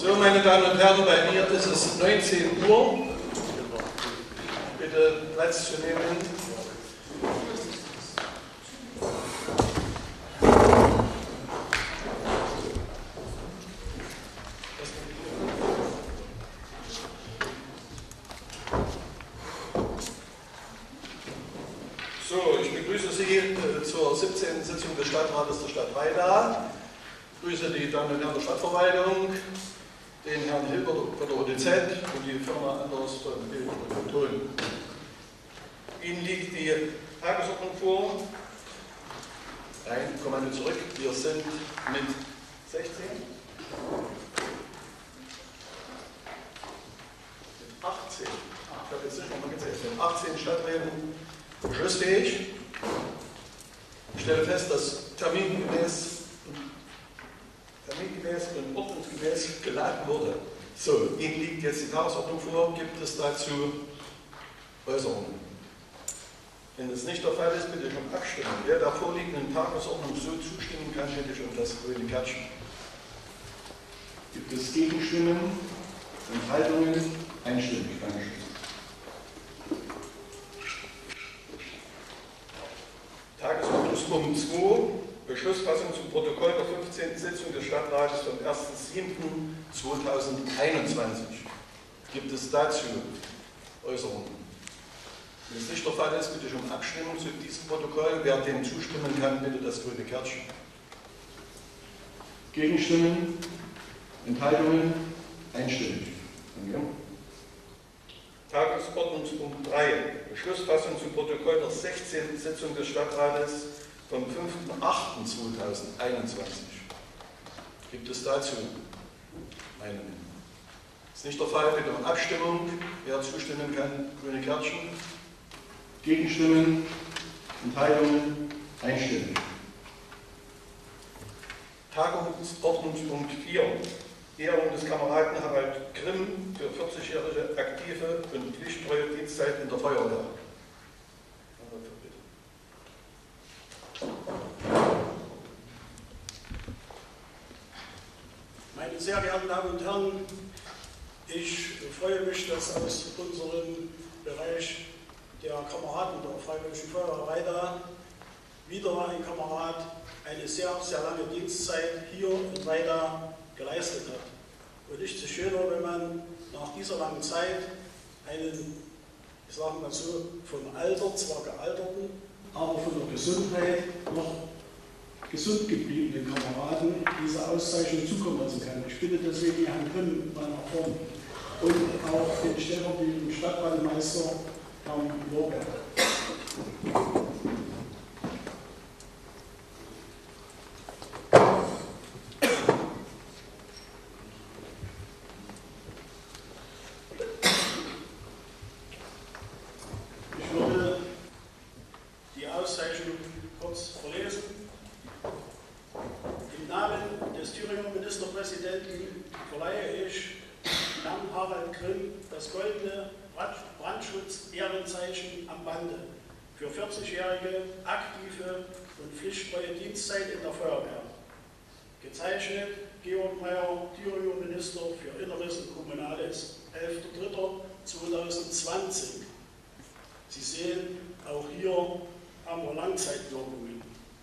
So, meine Damen und Herren, bei mir ist es 19 Uhr. Bitte Platz zu nehmen. So, ich begrüße Sie zur 17. Sitzung des Stadtrates der Stadt Weida. Ich begrüße die Damen und Herren der Stadtverwaltung, den Herrn Hilbert von der ODZ und die Firma Anders von Bild und Ton. Ihnen liegt die Tagesordnung vor. Ein Kommando zurück. Wir sind mit 16, mit 18, ich habe jetzt nicht nochmal gezählt, mit 18 Stadträten beschlussfähig. Ich stelle fest, dass termingemäß und ordnungsgemäß geladen wurde. So, Ihnen liegt jetzt die Tagesordnung vor. Gibt es dazu Äußerungen? Wenn es nicht der Fall ist, bitte ich um Abstimmung. Wer der vorliegenden Tagesordnung so zustimmen kann, hätte ich um das grüne Kärtchen. Gibt es Gegenstimmen, Enthaltungen? Einstimmig. Dankeschön. Tagesordnungspunkt 2, Beschlussfassung zum Protokoll der 15. Sitzung des Stadtrates vom 1.7.2021. Gibt es dazu Äußerungen? Wenn es nicht der Fall ist, bitte ich um Abstimmung zu diesem Protokoll. Wer dem zustimmen kann, bitte das grüne Kärtchen. Gegenstimmen? Enthaltungen? Einstimmig. Danke. Tagesordnungspunkt 3, Beschlussfassung zum Protokoll der 16. Sitzung des Stadtrates vom 5.8.2021. Gibt es dazu Meinungen? Ist nicht der Fall, bitte um Abstimmung. Wer zustimmen kann, grüne Kärtchen. Gegenstimmen, Enthaltungen, einstimmig. Tagesordnungspunkt 4, Ehrung des Kameraden Harald Grimm für 40-jährige aktive und pflichttreue Dienstzeit in der Feuerwehr. Meine sehr geehrten Damen und Herren, ich freue mich, dass aus unserem Bereich der Kameraden der Freiwilligen Feuerwehr Weida wieder ein Kamerad eine sehr, sehr lange Dienstzeit hier in Weida geleistet hat. Und nichts ist schöner, wenn man nach dieser langen Zeit einen, ich sage mal so, vom Alter zwar gealterten, aber von der Gesundheit noch gesund gebliebenen Kameraden diese Auszeichnung zukommen lassen kann. Ich bitte deswegen Herrn Grimm mal nach vorne und auch den stellvertretenden Stadtwaldmeister Herrn Lorberg. Ich würde die Auszeichnung kurz verlesen. Im Namen des Thüringer Ministerpräsidenten verleihe ich Herrn Harald Grimm das goldene Brandschutz-Ehrenzeichen am Bande für 40-jährige aktive und pflichttreue Dienstzeit in der Feuerwehr. Gezeichnet Georg Meyer, Thüringer Minister für Inneres und Kommunales, 11.03.2020. Sie sehen, auch hier haben wir Langzeitwirkungen.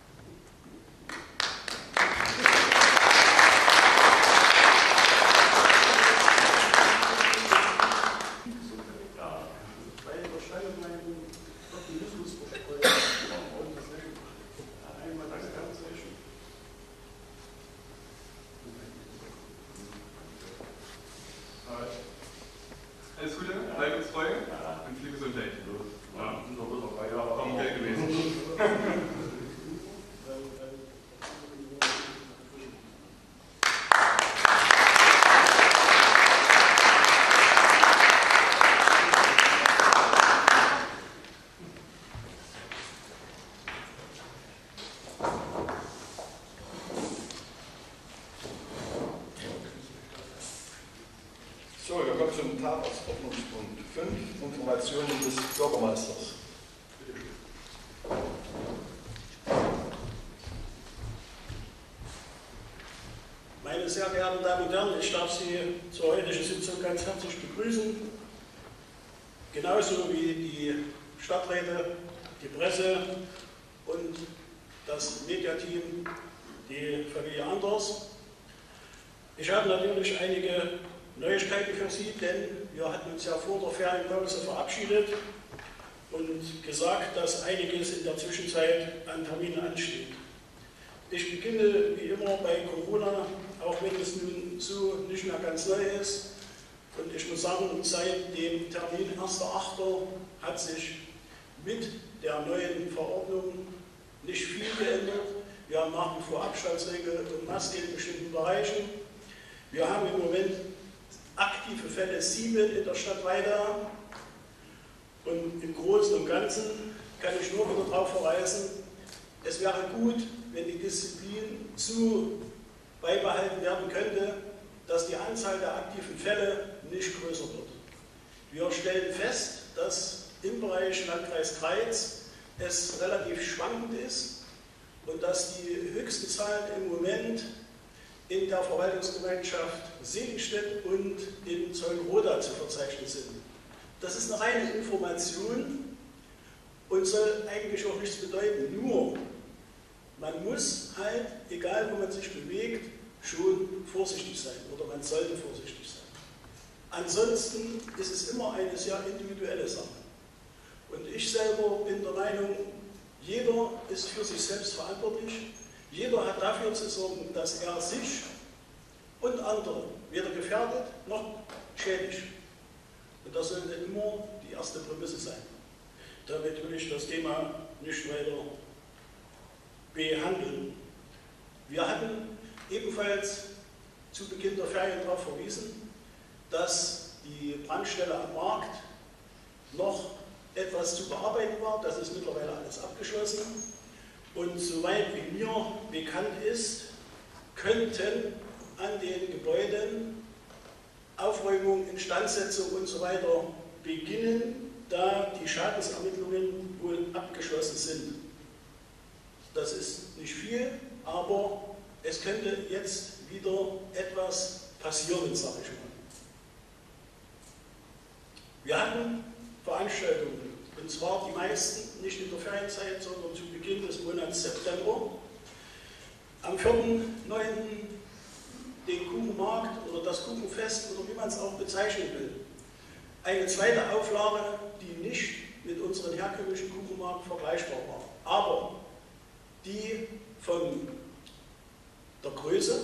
Alles Gute, bleibt uns treu und viel Gesundheit. Ja, komm, okay gewesen. So, wir kommen zum Tagesordnungspunkt 5, Informationen des Bürgermeisters. Bitte schön. Meine sehr geehrten Damen und Herren, ich darf Sie zur heutigen Sitzung ganz herzlich begrüßen. Genauso wie die Stadträte, die Presse und das Mediateam, die Familie Anders. Ich habe natürlich einige Neuigkeiten für Sie, denn wir hatten uns ja vor der Ferienpause verabschiedet und gesagt, dass einiges in der Zwischenzeit an Terminen ansteht. Ich beginne wie immer bei Corona, auch wenn es nun so nicht mehr ganz neu ist. Und ich muss sagen, seit dem Termin 1.8. hat sich mit der neuen Verordnung nicht viel geändert. Wir haben nach wie vor Abstandsregeln und Masken in bestimmten Bereichen. Wir haben im Moment aktive Fälle 7 in der Stadt Weida. Und im Großen und Ganzen kann ich nur wieder darauf verweisen, es wäre gut, wenn die Disziplin so beibehalten werden könnte, dass die Anzahl der aktiven Fälle nicht größer wird. Wir stellen fest, dass im Bereich Landkreis Greiz es relativ schwankend ist und dass die höchsten Zahlen im Moment in der Verwaltungsgemeinschaft Seligenstedt und in Zeulenroda zu verzeichnen sind. Das ist eine reine Information und soll eigentlich auch nichts bedeuten. Nur, man muss halt, egal wo man sich bewegt, schon vorsichtig sein oder man sollte vorsichtig sein. Ansonsten ist es immer eine sehr individuelle Sache. Und ich selber bin der Meinung, jeder ist für sich selbst verantwortlich. Jeder hat dafür zu sorgen, dass er sich und andere weder gefährdet noch schädigt. Und das sollte immer die erste Prämisse sein. Damit will ich das Thema nicht weiter behandeln. Wir hatten ebenfalls zu Beginn der Ferien darauf verwiesen, dass die Brandstelle am Markt noch etwas zu bearbeiten war. Das ist mittlerweile alles abgeschlossen. Und soweit wie mir bekannt ist, könnten an den Gebäuden Aufräumung, Instandsetzung und so weiter beginnen, da die Schadensermittlungen wohl abgeschlossen sind. Das ist nicht viel, aber es könnte jetzt wieder etwas passieren, sage ich mal. Wir hatten Veranstaltungen, und zwar die meisten nicht in der Ferienzeit, sondern zu Beginn des Monats September. Am 4.9. den Kuchenmarkt oder das Kuchenfest oder wie man es auch bezeichnen will. Eine zweite Auflage, die nicht mit unserem herkömmlichen Kuchenmarkt vergleichbar war, aber die von der Größe,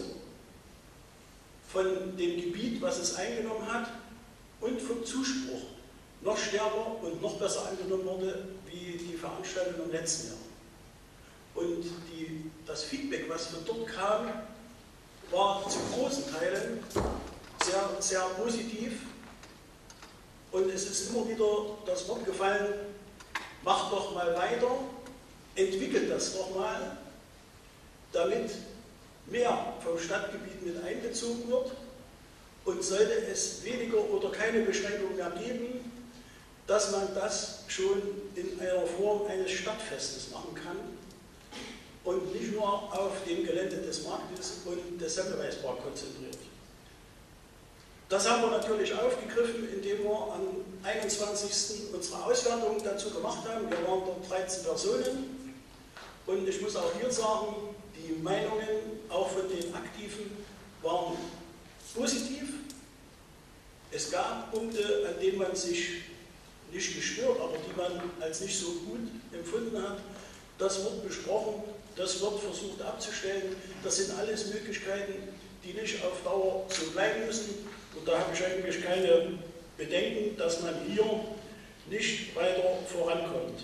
von dem Gebiet, was es eingenommen hat und vom Zuspruch noch stärker und noch besser angenommen wurde wie die Veranstaltung im letzten Jahr. Und das Feedback, was von dort kam, war zu großen Teilen sehr, sehr positiv. Und es ist immer wieder das Wort gefallen, macht doch mal weiter, entwickelt das doch mal, damit mehr vom Stadtgebiet mit einbezogen wird. Und sollte es weniger oder keine Beschränkungen mehr geben, dass man das schon in einer Form eines Stadtfestes machen kann und nicht nur auf dem Gelände des Marktes und des Semmelweisparks konzentriert. Das haben wir natürlich aufgegriffen, indem wir am 21. unsere Auswertung dazu gemacht haben. Wir waren dort 13 Personen und ich muss auch hier sagen, die Meinungen auch von den Aktiven waren positiv. Es gab Punkte, an denen man sich nicht gestört, aber die man als nicht so gut empfunden hat. Das wird besprochen, das wird versucht abzustellen. Das sind alles Möglichkeiten, die nicht auf Dauer so bleiben müssen. Und da habe ich eigentlich keine Bedenken, dass man hier nicht weiter vorankommt.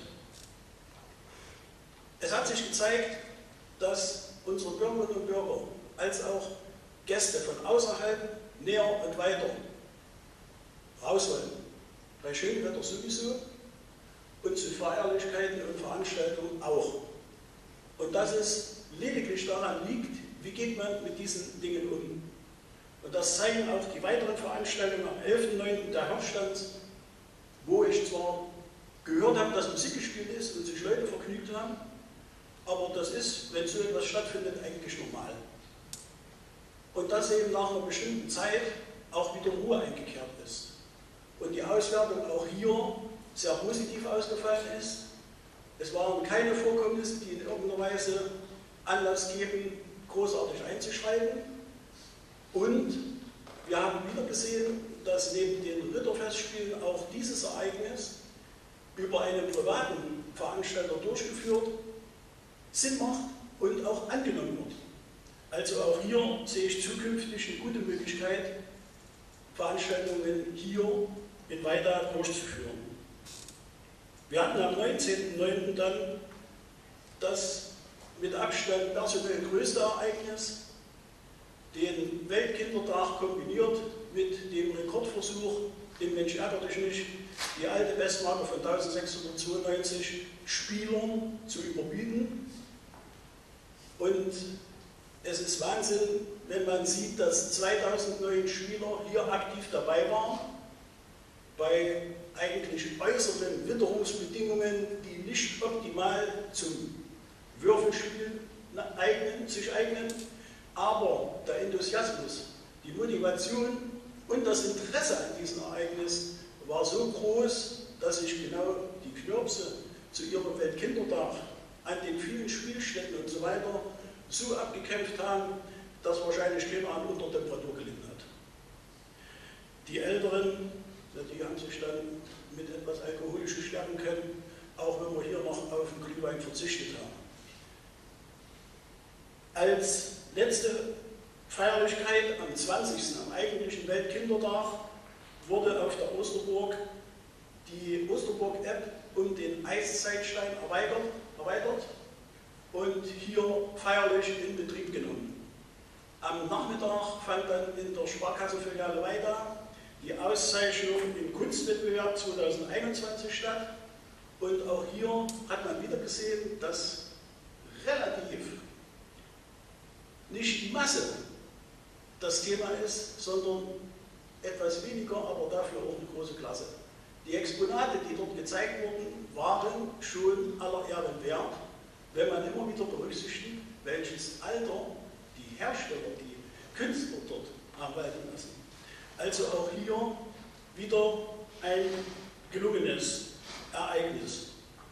Es hat sich gezeigt, dass unsere Bürgerinnen und Bürger als auch Gäste von außerhalb näher und weiter raus wollen. Bei schönem Wetter sowieso und zu Feierlichkeiten und Veranstaltungen auch. Und dass es lediglich daran liegt, wie geht man mit diesen Dingen um. Und das zeigen auch die weiteren Veranstaltungen am 11.9. der Herbststand, wo ich zwar gehört habe, dass Musik gespielt ist und sich Leute vergnügt haben, aber das ist, wenn so etwas stattfindet, eigentlich normal. und dass eben nach einer bestimmten Zeit auch wieder Ruhe eingekehrt ist. Und die Auswertung auch hier sehr positiv ausgefallen ist. Es waren keine Vorkommnisse, die in irgendeiner Weise Anlass geben, großartig einzuschreiten. Und wir haben wieder gesehen, dass neben den Ritterfestspielen auch dieses Ereignis über einen privaten Veranstalter durchgeführt Sinn macht und auch angenommen wird. Also auch hier sehe ich zukünftig eine gute Möglichkeit, Veranstaltungen hier in Weida durchzuführen. Wir hatten am 19.09. dann das mit Abstand personell größte Ereignis, den Weltkindertag kombiniert mit dem Rekordversuch, den Mensch ärgere dich nicht, die alte Bestmarke von 1692 Spielern zu überbieten. Und es ist Wahnsinn, wenn man sieht, dass 2009 Spieler hier aktiv dabei waren, bei eigentlich äußeren Witterungsbedingungen, die nicht optimal zum Würfelspiel sich eignen, aber der Enthusiasmus, die Motivation und das Interesse an diesem Ereignis war so groß, dass sich genau die Knirpse zu ihrem Weltkindertag an den vielen Spielstätten und so weiter so abgekämpft haben, dass wahrscheinlich keiner an Untertemperatur gelitten hat. Die Älteren, die haben sich dann mit etwas Alkoholischem stärken können, auch wenn wir hier noch auf den Glühwein verzichtet haben. Als letzte Feierlichkeit am 20. am eigentlichen Weltkindertag wurde auf der Osterburg die Osterburg-App um den Eiszeitstein erweitert und hier feierlich in Betrieb genommen. Am Nachmittag fand dann in der Sparkassenfiliale Weida die Auszeichnung im Kunstwettbewerb 2021 statt und auch hier hat man wieder gesehen, dass relativ nicht die Masse das Thema ist, sondern etwas weniger, aber dafür auch eine große Klasse. Die Exponate, die dort gezeigt wurden, waren schon aller Ehren wert, wenn man immer wieder berücksichtigt, welches Alter die Hersteller, die Künstler dort haben walten lassen. Also auch hier wieder ein gelungenes Ereignis.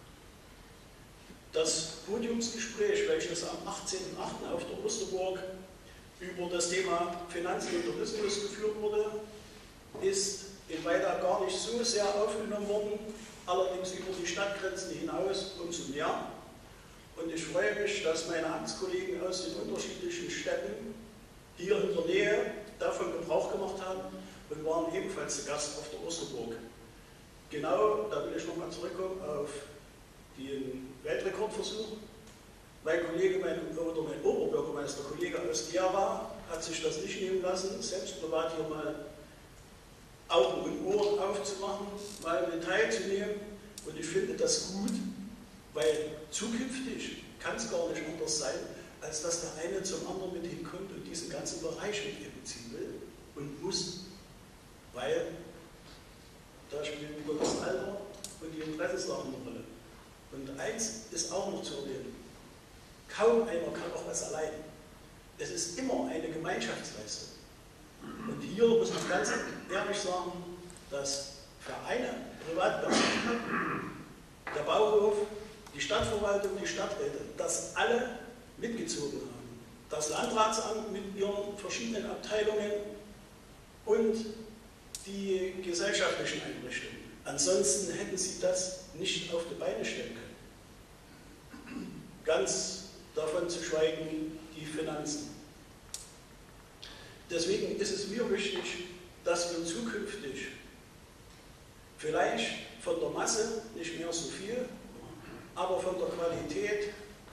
Das Podiumsgespräch, welches am 18.08. auf der Osterburg über das Thema Finanzen und Tourismus geführt wurde, ist in Weida gar nicht so sehr aufgenommen worden, allerdings über die Stadtgrenzen hinaus umso mehr. Und ich freue mich, dass meine Amtskollegen aus den unterschiedlichen Städten hier in der Nähe davon Gebrauch gemacht haben und waren ebenfalls zu Gast auf der Osterburg. Genau, da will ich nochmal zurückkommen auf den Weltrekordversuch. Mein Kollege, mein Oberbürgermeister, Kollege aus Gera, hat sich das nicht nehmen lassen, selbst privat hier mal Augen und Ohren aufzumachen, mal mit teilzunehmen. Und ich finde das gut, weil zukünftig kann es gar nicht anders sein, als dass der eine zum anderen mit hinkommt und diesen ganzen Bereich mit einbeziehen will und muss, weil da spielt wieder das Alter und die Interessenslagen eine Rolle. Und eins ist auch noch zu erwähnen: Kaum einer kann auch was allein. Es ist immer eine Gemeinschaftsleistung. Und hier muss man ganz ehrlich sagen, dass Vereine, Privatpersonen, der Bauhof, die Stadtverwaltung, die Stadträte, das alle mitgezogen haben. Das Landratsamt mit ihren verschiedenen Abteilungen und die gesellschaftlichen Einrichtungen. Ansonsten hätten sie das nicht auf die Beine stellen können. Ganz davon zu schweigen, die Finanzen. Deswegen ist es mir wichtig, dass wir zukünftig vielleicht von der Masse nicht mehr so viel, aber von der Qualität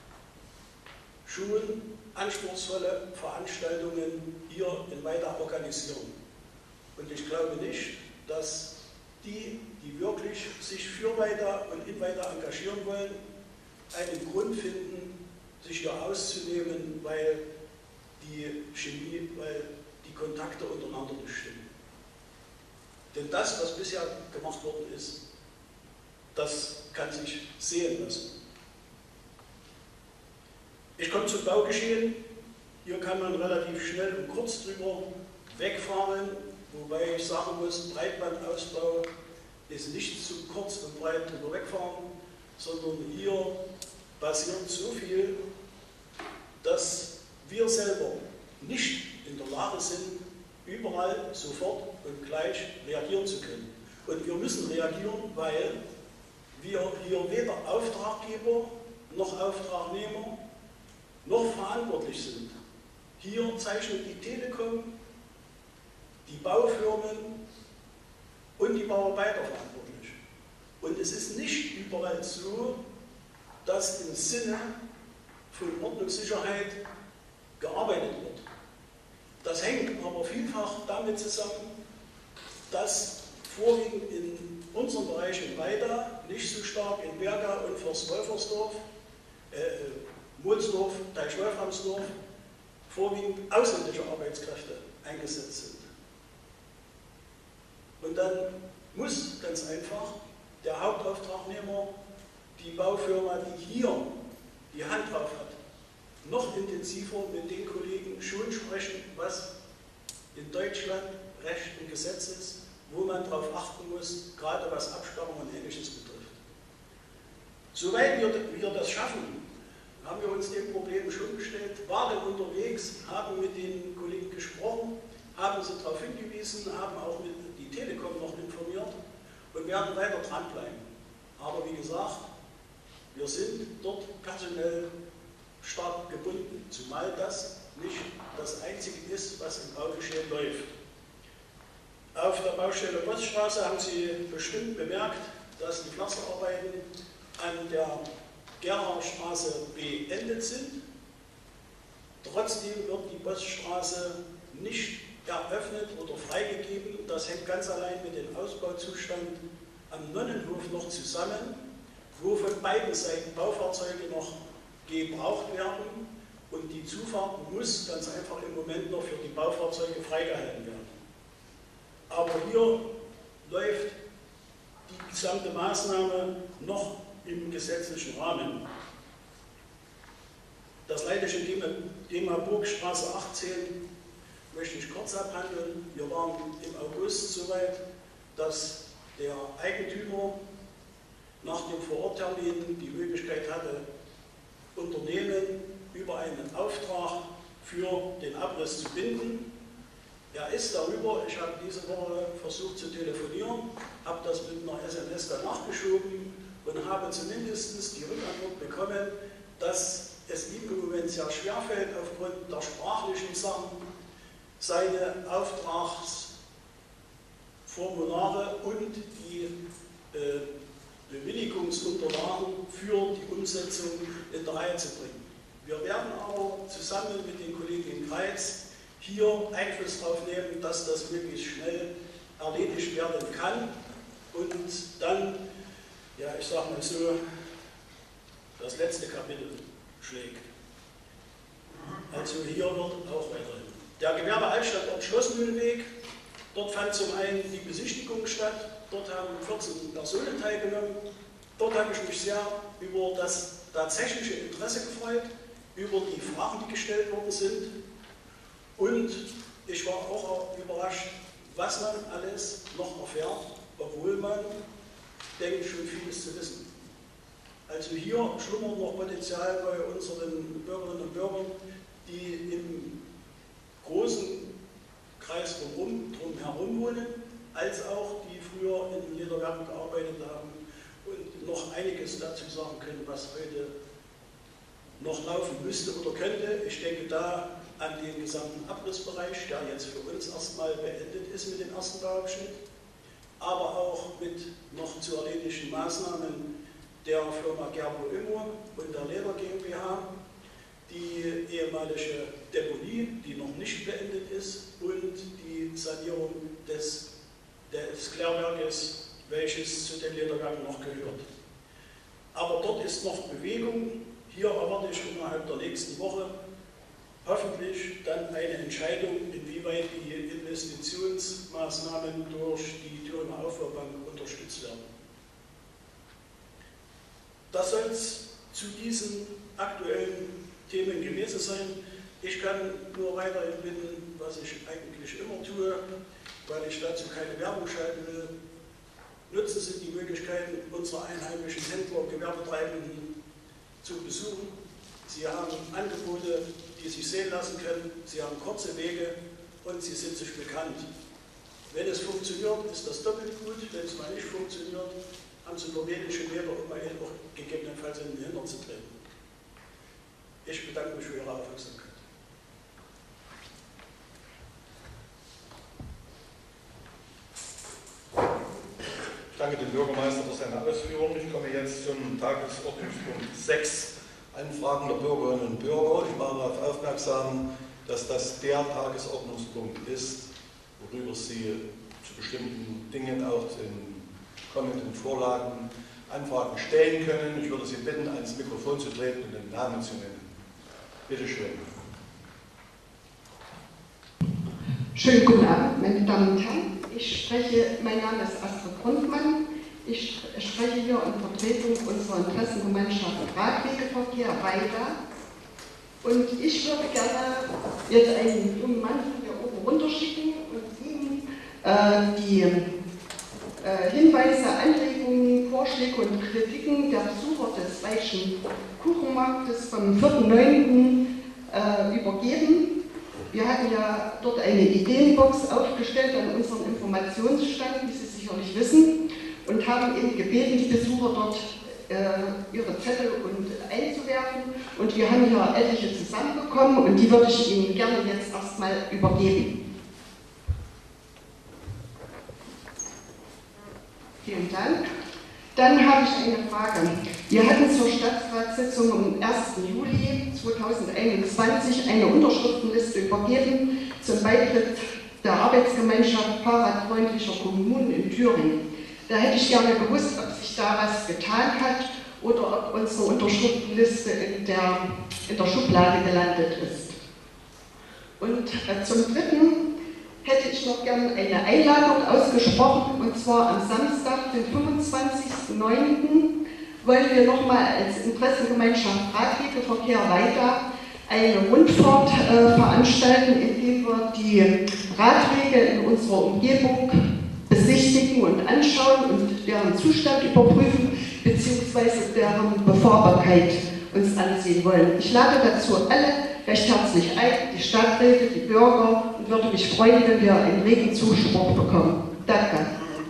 schon anspruchsvolle Veranstaltungen hier in Weida organisieren. Und ich glaube nicht, dass die wirklich sich für Weida und in Weida engagieren wollen, einen Grund finden, sich hier auszunehmen, weil die Chemie, weil die Kontakte untereinander nicht stimmen. Denn das, was bisher gemacht worden ist, das kann sich sehen lassen. Ich komme zum Baugeschehen. Hier kann man relativ schnell und kurz drüber wegfahren, wobei ich sagen muss, Breitbandausbau ist nicht zu kurz und breit drüber wegfahren, sondern hier passiert so viel, dass wir selber nicht in der Lage sind, überall sofort und gleich reagieren zu können. Und wir müssen reagieren, weil wir hier weder Auftraggeber noch Auftragnehmer noch verantwortlich sind. Hier zeichnet die Telekom, die Baufirmen und die Bauarbeiter verantwortlich. Und es ist nicht überall so, dass im Sinne von Ordnungssicherheit gearbeitet wird. Das hängt aber vielfach damit zusammen, dass vorwiegend in unseren Bereichen Weida, nicht so stark in Berga und Forst-Wolfersdorf, Molsdorf, Teichwolframsdorf, vorwiegend ausländische Arbeitskräfte eingesetzt sind. Und dann muss ganz einfach der Hauptauftragnehmer, die Baufirma, die hier die Hand drauf hat, noch intensiver mit den Kollegen schon sprechen, was in Deutschland Recht und Gesetz ist, wo man darauf achten muss, gerade was Absperrung und Ähnliches betrifft. Soweit wir das schaffen, haben wir uns dem Problem schon gestellt, waren unterwegs, haben mit den Kollegen gesprochen, haben sie darauf hingewiesen, haben auch mit die Telekom noch informiert und werden weiter dranbleiben. Aber wie gesagt, wir sind dort personell stark gebunden, zumal das nicht das Einzige ist, was im Baugeschehen läuft. Auf der Baustelle Poststraße haben Sie bestimmt bemerkt, dass die Pflasterarbeiten an der Gerhardstraße beendet sind. Trotzdem wird die Poststraße nicht eröffnet oder freigegeben. Das hängt ganz allein mit dem Ausbauzustand am Nonnenhof noch zusammen, wo von beiden Seiten Baufahrzeuge noch gebraucht werden und die Zufahrt muss ganz einfach im Moment noch für die Baufahrzeuge freigehalten werden. Aber hier läuft die gesamte Maßnahme noch im gesetzlichen Rahmen. Das leidige Thema Burgstraße 18 möchte ich kurz abhandeln. Wir waren im August so weit, dass der Eigentümer nach dem Vororttermin die Möglichkeit hatte, Unternehmen über einen Auftrag für den Abriss zu binden. Er ist darüber, ich habe diese Woche versucht zu telefonieren, habe das mit einer SMS dann nachgeschoben und habe zumindest die Rückantwort bekommen, dass es ihm im Moment sehr schwer fällt, aufgrund der sprachlichen Sachen seine Auftragsformulare und die Bewilligungsunterlagen für die Umsetzung in der Reihe zu bringen. Wir werden aber zusammen mit den Kollegen im Kreis hier Einfluss darauf nehmen, dass das möglichst schnell erledigt werden kann und dann, ja, ich sage mal so, das letzte Kapitel schlägt. Also hier wird auch weiterhin. Der Gewerbe-Altstadtort Schlossmühlenweg, dort fand zum einen die Besichtigung statt, dort haben 14 Personen teilgenommen. Dort habe ich mich sehr über das tatsächliche Interesse gefreut, über die Fragen, die gestellt worden sind. Und ich war auch überrascht, was man alles noch erfährt, obwohl man denkt, schon vieles zu wissen. Also hier schlummert noch Potenzial bei unseren Bürgerinnen und Bürgern, die im großen Kreis drumherum wohnen, als auch die früher in den Lederwerken gearbeitet haben und noch einiges dazu sagen können, was heute noch laufen müsste oder könnte. Ich denke da an den gesamten Abrissbereich, der jetzt für uns erstmal beendet ist mit dem ersten Bauabschnitt, aber auch mit noch zu erledigenden Maßnahmen der Firma Gerbo Immo und der Leder GmbH, die ehemalige Deponie, die noch nicht beendet ist, und die Sanierung des Klärwerkes, welches zu den Lederwerken noch gehört. Aber dort ist noch Bewegung. Hier erwarte ich innerhalb der nächsten Woche hoffentlich dann eine Entscheidung, inwieweit die Investitionsmaßnahmen durch die Thüringer Aufbaubank unterstützt werden. Das soll es zu diesen aktuellen Themen gewesen sein. Ich kann nur weiterhin bitten, was ich eigentlich immer tue, weil ich dazu keine Werbung schalten will. Nutzen Sie die Möglichkeiten unserer einheimischen Händler und Gewerbetreibenden zu besuchen. Sie haben Angebote, die sich sehen lassen können. Sie haben kurze Wege und sie sind sich bekannt. Wenn es funktioniert, ist das doppelt gut. Wenn es mal nicht funktioniert, haben Sie nur wenige Meter, um mal auch gegebenenfalls in den Hintern zu treten. Ich bedanke mich für Ihre Aufmerksamkeit. Ich danke dem Bürgermeister für seine Ausführungen. Ich komme jetzt zum Tagesordnungspunkt 6, Anfragen der Bürgerinnen und Bürger. Ich mache darauf aufmerksam, dass das der Tagesordnungspunkt ist, worüber Sie zu bestimmten Dingen auch in kommenden Vorlagen Anfragen stellen können. Ich würde Sie bitten, ans Mikrofon zu treten und den Namen zu nennen. Bitte schön. Schönen guten Abend, meine Damen und Herren. Mein Name ist Astrid Grundmann. Ich spreche hier in Vertretung unserer Interessengemeinschaft Radwegeverkehr weiter. Und ich würde gerne jetzt einen jungen Mann von hier oben runterschicken und ihm die Hinweise, Anregungen, Vorschläge und Kritiken der Besucher des Weichen Kuchenmarktes vom 4.9. Übergeben. Wir hatten ja dort eine Ideenbox aufgestellt an unserem Informationsstand, wie Sie sicherlich wissen, und haben eben gebeten, die Besucher dort ihre Zettel einzuwerfen. Und wir haben hier etliche zusammenbekommen und die würde ich Ihnen gerne jetzt erstmal übergeben. Vielen Dank. Dann habe ich eine Frage. Wir hatten zur Stadtratssitzung am 1. Juli 2021 eine Unterschriftenliste übergeben zum Beitritt der Arbeitsgemeinschaft fahrradfreundlicher Kommunen in Thüringen. Da hätte ich gerne gewusst, ob sich da was getan hat oder ob unsere Unterschriftenliste in der Schublade gelandet ist. Und zum Dritten hätte ich noch gerne eine Einladung ausgesprochen, und zwar am Samstag, den 25.09. wollen wir nochmal als Interessengemeinschaft Radwegeverkehr weiter eine Rundfahrt veranstalten, indem wir die Radwege in unserer Umgebung besichtigen und anschauen und deren Zustand überprüfen, beziehungsweise deren Befahrbarkeit uns ansehen wollen. Ich lade dazu alle recht herzlich ein, die Stadträte, die Bürger, und würde mich freuen, wenn wir einen regen Zuspruch bekommen. Danke.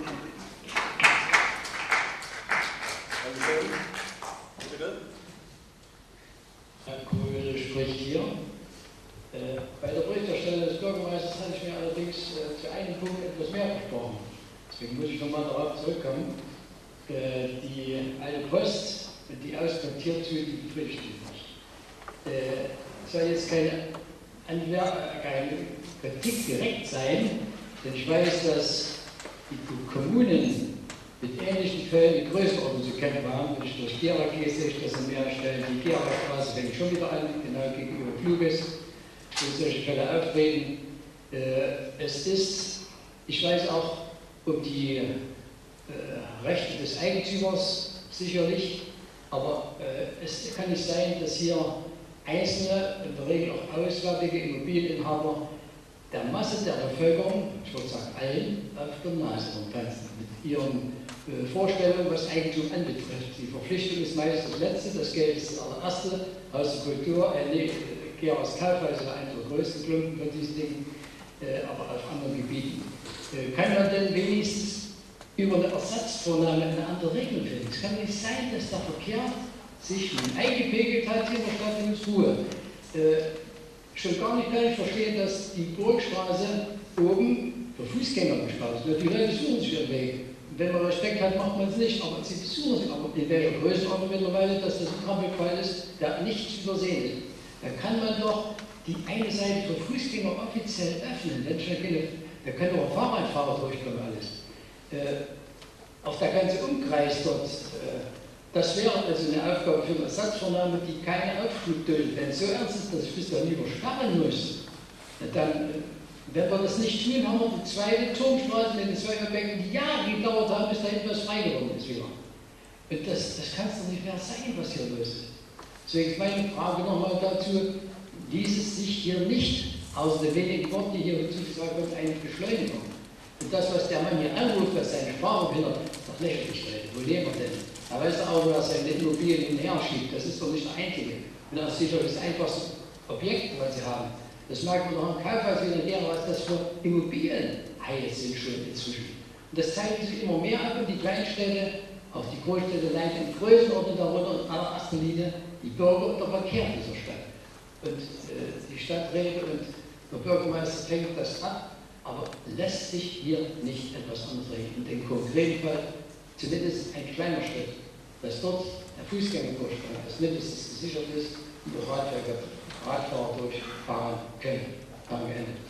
Herr Kohl spricht hier. Bei der Berichterstattung des Bürgermeisters hatte ich mir allerdings zu einem Punkt etwas mehr versprochen. Deswegen muss ich nochmal darauf zurückkommen. Die alte Post, die Auskontiert zu, die befriedigt nicht. Soll jetzt keine Kritik direkt sein, denn ich weiß, dass die Kommunen mit ähnlichen Fällen in Größenordnung zu kämpfen haben. Wenn ich durch Gera gehe, sehe ich das an mehreren Stellen. Die Gera-Straße fängt schon wieder an, genau gegenüber Fluges, wo solche Fälle auftreten. Ich weiß auch um die Rechte des Eigentümers sicherlich, aber es kann nicht sein, dass hier einzelne, in der Regel auch auswärtige Immobilieninhaber der Masse der Bevölkerung, ich würde sagen allen, auf der Nase rumtanzen mit ihren Vorstellungen, was Eigentum anbetrifft. Die Verpflichtung ist meist das Letzte, das Geld ist das allererste, Haus der Kultur, Geras Kaufhaus war einer der größten Klumpen von diesen Dingen, aber auf anderen Gebieten. Kann man denn wenigstens über eine Ersatzvornahme eine andere Regelung finden? Es kann nicht sein, dass der Verkehr sich eingepegelt hat hier in der Stadt Wilhelmsruhe. Schon gar nicht kann ich verstehen, dass die Burgstraße oben für Fußgänger gesperrt wird. Die Leute suchen sich ihren Weg. Wenn man Respekt hat, macht man es nicht, aber sie besuchen sich. Aber in welcher Größenordnung mittlerweile, dass das ein Trampelpfeil ist, der nicht zu übersehen ist. Da kann man doch die eine Seite für Fußgänger offiziell öffnen. Da können auch Fahrradfahrer durchkommen, alles. Auch der ganze Umkreis dort, das wäre also eine Aufgabe für eine Ersatzvornahme, die keine Aufschub duldet. Wenn es so ernst ist, dass ich bis dahin übersperren muss, dann, wenn wir das nicht tun, haben wir die zweite Turmstraße mit den zwei Objekten, die Jahre gedauert haben, bis da etwas frei geworden ist wieder. Und das kann es doch nicht mehr sein, was hier los ist. Deswegen ist meine Frage nochmal dazu, ließ es sich hier nicht, außer den wenigen Worten, die hier zugesagt wurden, eigentlich beschleunigen. Und das, was der Mann hier anruft, was seine Sprache behindert, ist doch lächerlich, Leute. Wo leben wir denn? Er weiß doch auch, wo er seine Immobilien hin und her schiebt. Das ist doch nicht der einzige. Und das ist sicherlich das einfachste Objekt, was sie haben. Das merkt man doch im Kaufhaus wieder näher, was das für Immobilienhaie sind schon inzwischen. Und das zeichnet sich immer mehr ab und die Kleinstädte, auch die Großstädte leiden in Größenordnung darunter in allererster Linie die Bürger und der Verkehr dieser Stadt. Und die Stadträte und der Bürgermeister fängt das ab, aber lässt sich hier nicht etwas anderes regeln. In dem konkreten Fall zumindest ein kleiner Schritt, dass dort der Fußgängerdurchgang als mindestens gesichert ist und die Radfahrer durchfahren können. Danke.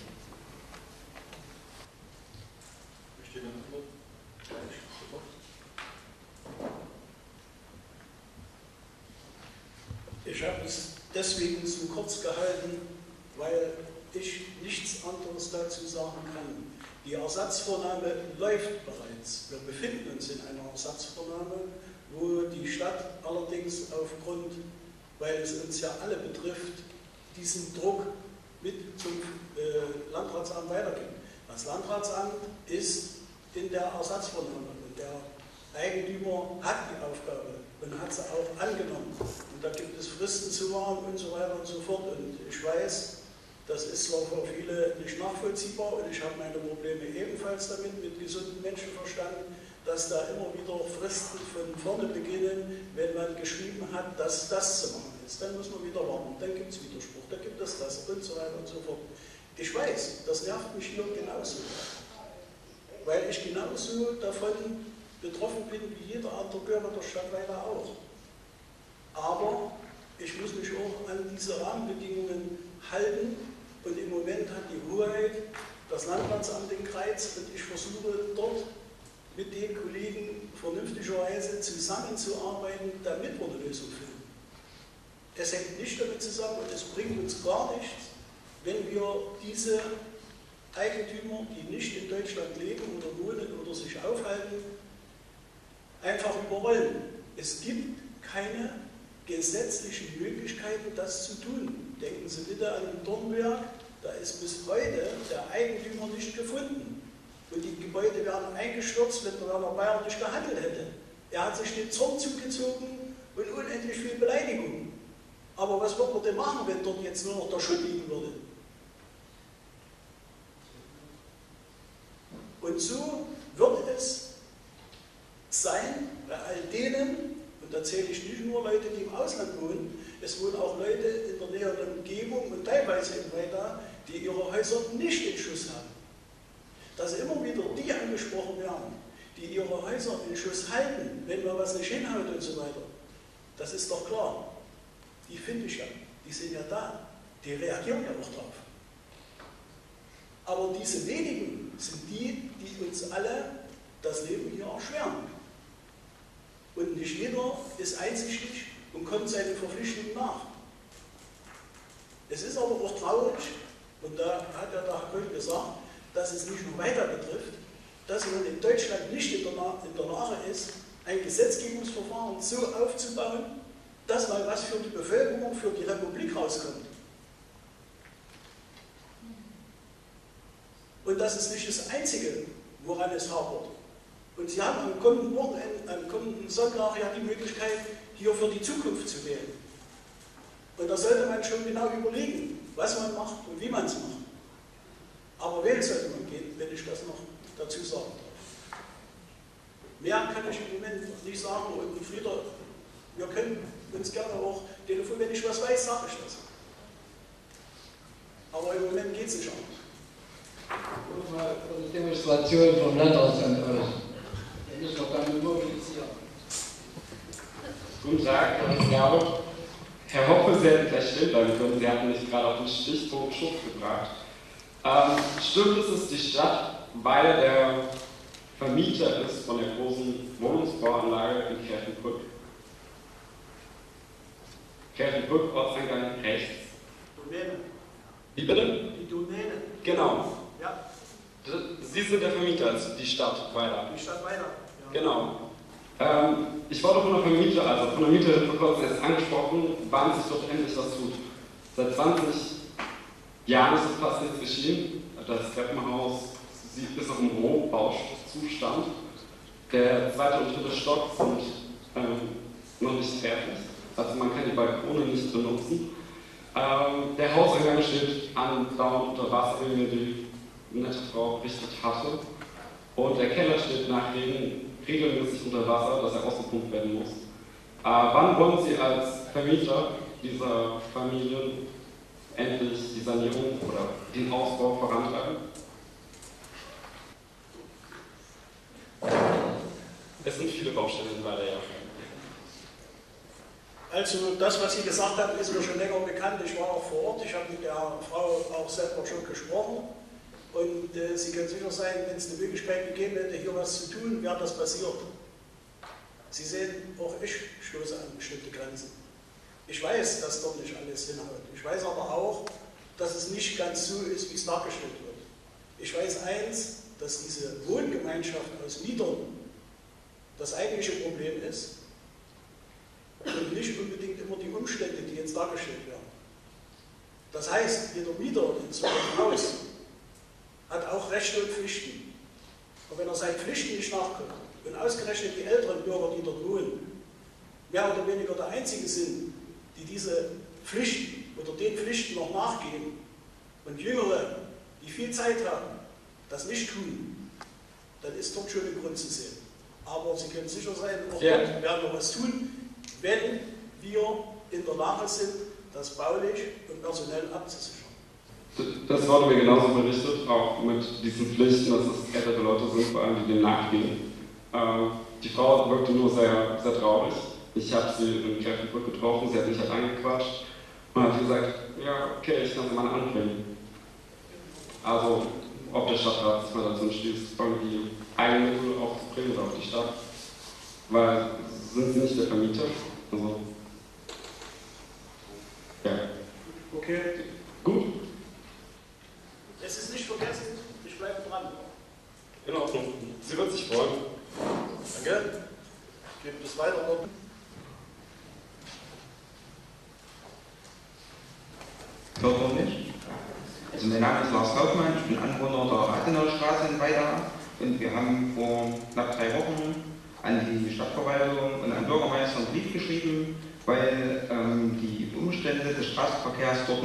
Ich habe es deswegen so kurz gehalten, weil ich nichts anderes dazu sagen kann. Die Ersatzvornahme läuft bereits. Wir befinden uns in einer Ersatzvornahme, wo die Stadt allerdings aufgrund, weil es uns ja alle betrifft, diesen Druck mit zum Landratsamt weitergibt. Das Landratsamt ist in der Ersatzvornahme und der Eigentümer hat die Aufgabe und hat sie auch angenommen. Und da gibt es Fristen zu wahren und so weiter und so fort. Und ich weiß, das ist zwar für viele nicht nachvollziehbar und ich habe meine Probleme ebenfalls damit, mit gesundem Menschenverstand, dass da immer wieder Fristen von vorne beginnen, wenn man geschrieben hat, dass das zu machen ist. Dann muss man wieder warten, dann gibt es Widerspruch, dann gibt es das und so weiter und so fort. Ich weiß, das nervt mich hier genauso, weil ich genauso davon betroffen bin wie jeder andere Bürger der Stadt Weiler auch. Aber ich muss mich auch an diese Rahmenbedingungen halten und im Moment hat die Hoheit das Landratsamt in Greiz und ich versuche dort mit den Kollegen vernünftigerweise zusammenzuarbeiten, damit wir eine Lösung finden. Es hängt nicht damit zusammen und es bringt uns gar nichts, wenn wir diese Eigentümer, die nicht in Deutschland leben oder wohnen oder sich aufhalten, einfach überrollen. Es gibt keine gesetzlichen Möglichkeiten, das zu tun. Denken Sie bitte an den Dornberg, da ist bis heute der Eigentümer nicht gefunden. Und die Gebäude werden eingestürzt, wenn der Werner Bayer nicht gehandelt hätte. Er hat sich den Zorn zugezogen und unendlich viel Beleidigung. Aber was wird man denn machen, wenn dort jetzt nur noch der Schutt liegen würde? Und so wird es sein bei all denen, und da zähle ich nicht nur Leute, die im Ausland wohnen, es wohnen auch Leute in der näheren Umgebung und teilweise in Weida, die ihre Häuser nicht in Schuss haben. Dass immer wieder die angesprochen werden, die ihre Häuser in Schuss halten, wenn mal was nicht hinhaut und so weiter. Das ist doch klar. Die finde ich ja, die sind ja da, die reagieren ja noch drauf. Aber diese wenigen sind die, die uns alle das Leben hier erschweren. Und nicht jeder ist einsichtig und kommt seinen Verpflichtungen nach. Es ist aber auch traurig, und da hat ja der Herr Köhl gesagt, dass es nicht nur weiter betrifft, dass man in Deutschland nicht in der Lage ist, ein Gesetzgebungsverfahren so aufzubauen, dass mal was für die Bevölkerung, für die Republik rauskommt. Und das ist nicht das Einzige, woran es hapert. Und Sie haben am kommenden Sonntag ja die Möglichkeit, hier für die Zukunft zu wählen. Und da sollte man schon genau überlegen, was man macht und wie man es macht. Aber wählen sollte man gehen, wenn ich das noch dazu sagen darf. Mehr kann ich im Moment noch nicht sagen. Und Frieder, wir können uns gerne auch telefonieren, wenn ich was weiß, sage ich das. Aber im Moment geht es nicht anders. Mal eine Demonstration vom Landratsamt aus. Da müssen wir dann mobilisieren. Guten Tag, Herr Gerbe. Herr Hoppe, Sie hätten gleich still bleiben können. Sie hatten mich gerade auf den Stichpunkt Schuff gebracht. Stimmt es, dass die Stadt Weiler der Vermieter ist von der großen Wohnungsbauanlage in Kirchenbrück? Kirchenbrück, Ortseingang rechts. Domäne. Wie bitte? Die Domäne. Genau. Ja. Sie sind der Vermieter, also die Stadt Weiler. Die Stadt Weiler. Ja. Genau. Ich wurde von der Mieterhilfe vor kurzem erst angesprochen, wann sich dort endlich was tut. Seit 20 Jahren ist es fast nichts geschehen. Das Treppenhaus ist noch im Rohbauzustand. Der zweite und dritte Stock sind noch nicht fertig. Also man kann die Balkone nicht benutzen. Der Hauseingang steht andauernd unter Wasser, wie mir die nette Frau berichtet hatte. Und der Keller steht nach Regen regelmäßig unter Wasser, dass er ausgepumpt werden muss. Wann wollen Sie als Vermieter dieser Familien endlich die Sanierung oder den Ausbau vorantreiben? Es sind viele Baustellen leider, ja. Also das, was Sie gesagt haben, ist mir schon länger bekannt. Ich war auch vor Ort, ich habe mit der Frau auch selber schon gesprochen. Und Sie können sicher sein, wenn es eine Möglichkeit gegeben hätte, hier was zu tun, wäre das passiert. Sie sehen, auch ich stoße an bestimmte Grenzen. Ich weiß, dass dort nicht alles hinhaut. Ich weiß aber auch, dass es nicht ganz so ist, wie es dargestellt wird. Ich weiß eins, dass diese Wohngemeinschaft aus Mietern das eigentliche Problem ist und nicht unbedingt immer die Umstände, die jetzt dargestellt werden. Das heißt, jeder Mieter in so einem Haus hat auch Rechte und Pflichten. Und wenn er seinen Pflichten nicht nachkommt und ausgerechnet die älteren Bürger, die dort wohnen, mehr oder weniger der Einzige sind, die diese Pflichten oder den Pflichten noch nachgehen und Jüngere, die viel Zeit haben, das nicht tun, dann ist dort schon ein Grund zu sehen. Aber Sie können sicher sein, auch dort werden wir was tun, wenn wir in der Lage sind, das baulich und personell abzusichern. Das wurde mir genauso berichtet, auch mit diesen Pflichten, dass es ältere Leute sind, vor allem die dem nachgehen. Die Frau wirkte nur sehr, sehr traurig. Ich habe sie in Kräftenbrück getroffen, sie hat mich halt angequatscht und hat gesagt, ja, okay, ich kann sie mal anbringen. Also, ob der Stadtrat sich mal dazu entschließt, irgendwie Eigenmittel aufzubringen oder auf die Stadt, weil sind sie nicht der Vermieter. Also, ja. Okay. Gut. Es ist nicht vergessen, ich bleibe dran. In Ordnung. Sie wird sich freuen. Danke. Gibt es weitere Worte? Hört man nicht? Also mein Name ist Lars Kaufmann, ich bin Anwohner der Rathenaustraße in Weida und wir haben vor knapp 3 Wochen an die Stadtverwaltung und an den Bürgermeister einen Brief geschrieben, weil die Umstände des Straßenverkehrs dort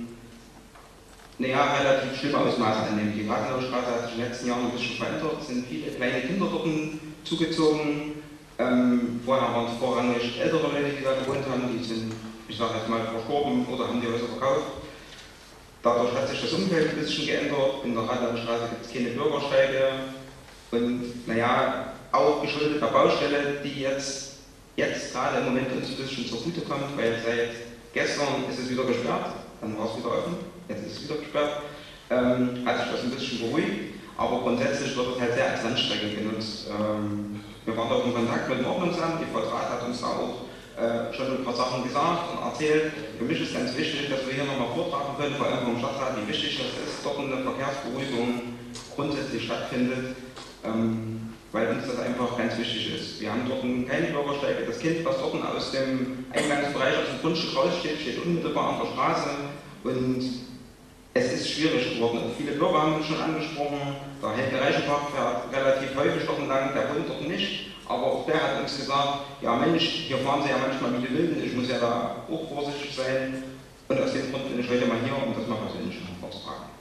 relativ schlimme Ausmaße annehmen. Die Rathenaustraße hat sich in den letzten Jahren ein bisschen verändert, es sind viele kleine Kinder dort zugezogen. Vorher waren es vorrangig ältere Leute, die da gewohnt haben, die sind, ich sage jetzt mal, verstorben oder haben die Häuser verkauft. Dadurch hat sich das Umfeld ein bisschen geändert. In der Rathenaustraße gibt es keine Bürgersteige und auch geschuldet der Baustelle, die jetzt gerade im Moment uns ein bisschen zugute kommt, weil seit gestern ist es wieder gesperrt, dann war es wieder offen, jetzt ist es wieder gesperrt, hat sich das ein bisschen beruhigt, aber grundsätzlich wird es halt sehr als Landstrecke genutzt. Wir waren auch in Kontakt mit dem Ordnungsamt, die Frau Draht hat uns da auch schon ein paar Sachen gesagt und erzählt. Für mich ist ganz wichtig, dass wir hier nochmal vortragen können, vor allem vom Stadtrat, wie wichtig das ist, dort eine Verkehrsberuhigung grundsätzlich stattfindet, weil uns das einfach ganz wichtig ist. Wir haben dort keine Bürgersteige. Das Kind, was dort aus dem Eingangsbereich, aus dem Grundstück raussteht, steht unmittelbar an der Straße und es ist schwierig geworden. Und viele Bürger haben uns schon angesprochen, der Helge Reichenbach fährt relativ häufig dort entlang, der wohnt dort nicht. Aber auch der hat uns gesagt, ja Mensch, hier fahren sie ja manchmal wie die Wilden, ich muss ja da auch vorsichtig sein. Und aus dem Grund bin ich heute mal hier, um das mal persönlich vorzutragen.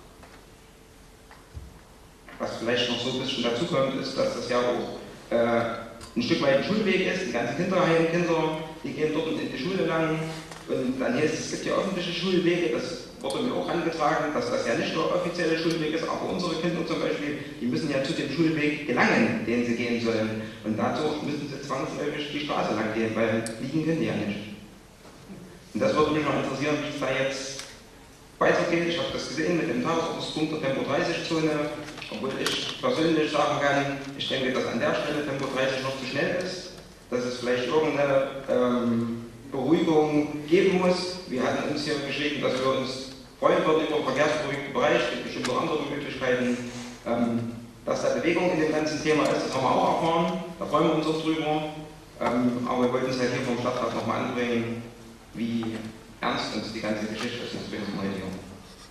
Was vielleicht noch so ein bisschen dazu kommt, ist, dass das ja auch ein Stück weit ein Schulweg ist. Die ganzen Kinder, die gehen dort in die Schule lang. Und dann heißt es gibt ja öffentliche Schulwege, das wurde mir auch angetragen, dass das ja nicht der offizielle Schulweg ist, aber unsere Kinder zum Beispiel, die müssen ja zu dem Schulweg gelangen, den sie gehen sollen. Und dazu müssen sie zwangsläufig die Straße lang gehen, weil liegen können die ja nicht. Und das würde mich noch interessieren, wie es da jetzt weitergeht. Ich habe das gesehen mit dem Tagesordnungspunkt der Tempo-30-Zone, obwohl ich persönlich sagen kann, ich denke, dass an der Stelle Tempo 30 noch zu schnell ist, dass es vielleicht irgendeine Beruhigung geben muss. Wir hatten uns hier geschrieben, dass wir uns freuen würden über verkehrsberuhigten Bereich, es gibt bestimmt noch andere Möglichkeiten. Dass da Bewegung in dem ganzen Thema ist, das haben wir auch erfahren, da freuen wir uns auch drüber. Aber wir wollten es halt hier vom Stadtrat nochmal anbringen, wie ernst und die ganze Geschichte ist deswegen zum heute hier.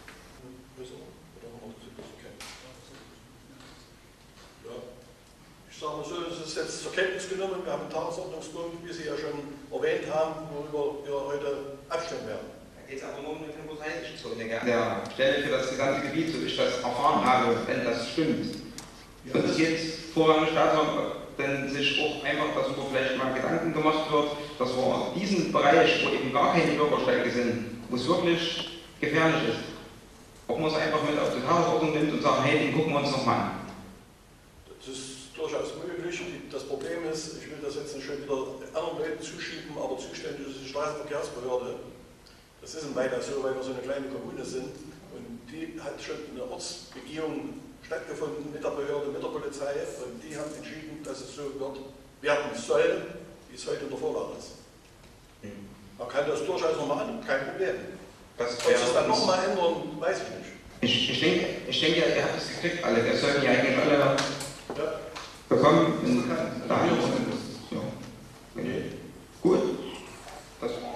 Ich sage mal so, es ist jetzt zur Kenntnis genommen, wir haben einen Tagesordnungspunkt, wie Sie ja schon erwähnt haben, worüber wir heute abstimmen werden. Da geht es aber nur um eine temporäre Zone. Der Stelle für das gesamte Gebiet, so ich das erfahren habe, wenn das stimmt. Und es geht vorrangig darum, wenn sich auch einfach darüber vielleicht mal Gedanken gemacht wird, dass wir diesen Bereich, wo eben gar keine Bürgersteige sind, wo es wirklich gefährlich ist, ob man es einfach mit auf die Tagesordnung nimmt und sagt, hey, den gucken wir uns nochmal an. Das ist durchaus möglich. Das Problem ist, ich will das jetzt nicht schon wieder anderen Leuten zuschieben, aber zuständig ist die Straßenverkehrsbehörde. Das ist in Weida so, weil wir so eine kleine Kommune sind und die hat schon eine Ortsbegehung stattgefunden mit der Behörde, mit der Polizei und die haben entschieden, dass es so werden soll, wie es heute in der Vorlage ist. Man kann das durchaus nochmal an, kein Problem. Ob sie es dann nochmal ändern, weiß ich nicht. Ich denke, ihr habt es gekriegt alle. Wir sollten ja eigentlich alle bekommen. Ja. Okay. Gut. Das war.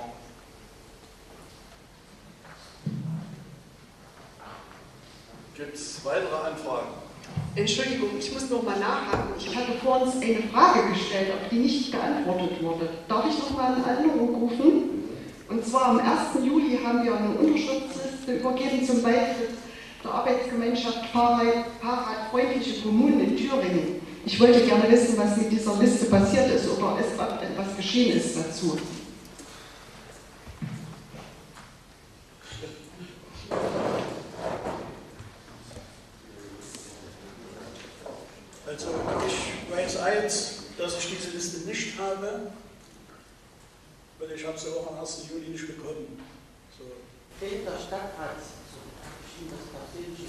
Gibt es weitere Anfragen? Entschuldigung, ich muss noch mal nachhaken. Ich hatte vorhin eine Frage gestellt, auf die nicht geantwortet wurde. Darf ich noch mal eine Erinnerung rufen? Und zwar am 1. Juli haben wir eine Unterschriftsliste übergeben zum Beitritt der Arbeitsgemeinschaft Fahrradfreundliche Kommunen in Thüringen. Ich wollte gerne wissen, was mit dieser Liste passiert ist oder etwas geschehen ist dazu. Also ich weiß eins, dass ich diese Liste nicht habe, weil ich habe sie auch am 1. Juli nicht bekommen. So. Der Stadtrat schien das persönlich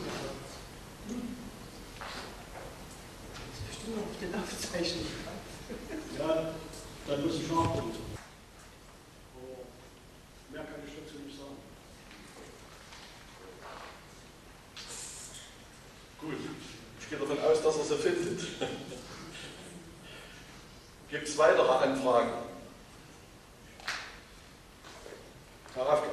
Das bestimmt auf den Aufzeichnungen. Ja, dann muss ich nachgucken. Mehr kann ich dazu nicht sagen. Gut, ich gehe davon aus, dass er sie findet. Gibt es weitere Anfragen? Herr Raffke.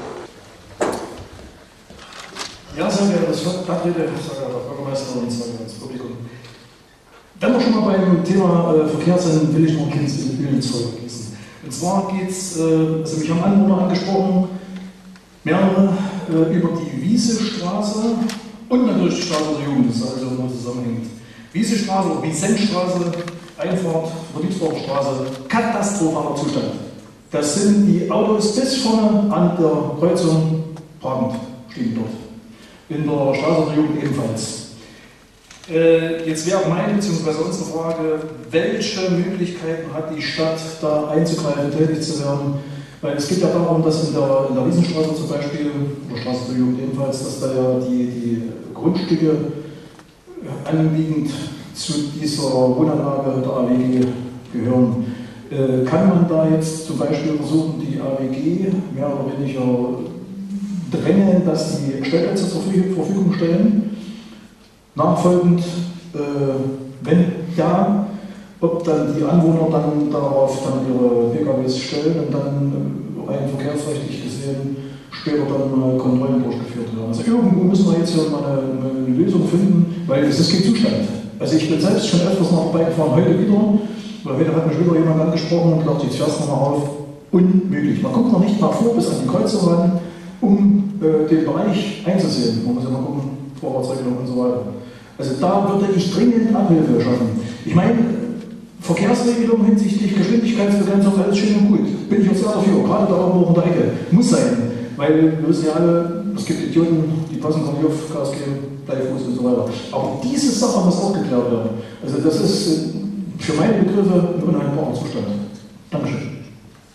Ja, sehr geehrter Stadträte, sehr geehrter Bürgermeister und sehr geehrtes Publikum. Wenn wir schon mal beim Thema Verkehr sind, will ich noch ein Kind ins Feuer gießen. Und zwar geht es, also mich haben Anwohner angesprochen, mehrere über die Wiesestraße und natürlich die Straße der Jugend, das ist also immer zusammenhängend. Wiesestraße oder Wiesenstraße, Einfahrt, Friedrichsdorfer Straße, katastrophaler Zustand. Das sind die Autos bis vorne an der Kreuzung parkend, stehen dort. In der Straße der Jugend ebenfalls. Jetzt wäre meine bzw. unsere Frage, welche Möglichkeiten hat die Stadt, da einzugreifen, tätig zu werden? Weil es geht ja darum, dass in der Wiesenstraße zum Beispiel, oder Straße der Jugend ebenfalls, dass da ja die Grundstücke anliegend zu dieser Wohnanlage der AWG gehören. Kann man da jetzt zum Beispiel versuchen, die AWG mehr oder weniger drängen, dass die Stellplätze zur Verfügung stellen? Nachfolgend, wenn ja, ob dann die Anwohner dann darauf dann ihre PKWs stellen und dann rein verkehrsrechtlich gesehen später dann mal Kontrollen durchgeführt werden. Also irgendwo müssen wir jetzt hier mal eine Lösung finden, weil es ist kein Zustand. Also ich bin selbst schon öfters noch vorbeigefahren, heute wieder, weil heute hat mich wieder jemand angesprochen und gesagt, jetzt fährst du nochmal auf. Unmöglich. Man guckt noch nicht mal vor bis an die Kreuzung ran, um den Bereich einzusehen. Man muss ja mal gucken, Vorfahrtsregelung und so weiter. Also da würde ich dringend Abhilfe schaffen. Ich meine, Verkehrsregelung hinsichtlich Geschwindigkeitsbegrenzung, alles schön und gut. Bin ich auch sehr dafür, gerade da oben auch in der Ecke. Muss sein. Weil wir wissen ja alle, es gibt Idioten, die passen gar nicht auf, Gas geben, Bleifuß und so weiter. Aber diese Sache muss auch geklärt werden. Also das ist für meine Begriffe ein unhaltbarer Zustand. Dankeschön.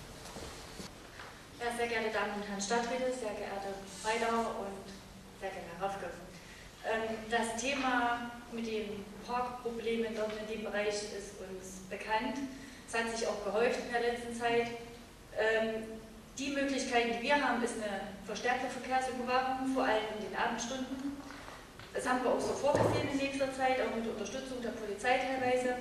Ja, sehr geehrte Damen und Herren Stadträte, sehr geehrte Freidauer und sehr geehrter Herr Raffke. Das Thema mit den Parkproblemen dort in dem Bereich ist uns bekannt. Es hat sich auch gehäuft in der letzten Zeit. Die Möglichkeiten, die wir haben, ist eine verstärkte Verkehrsüberwachung, vor allem in den Abendstunden. Das haben wir auch so vorgesehen in nächster Zeit, auch mit Unterstützung der Polizei teilweise,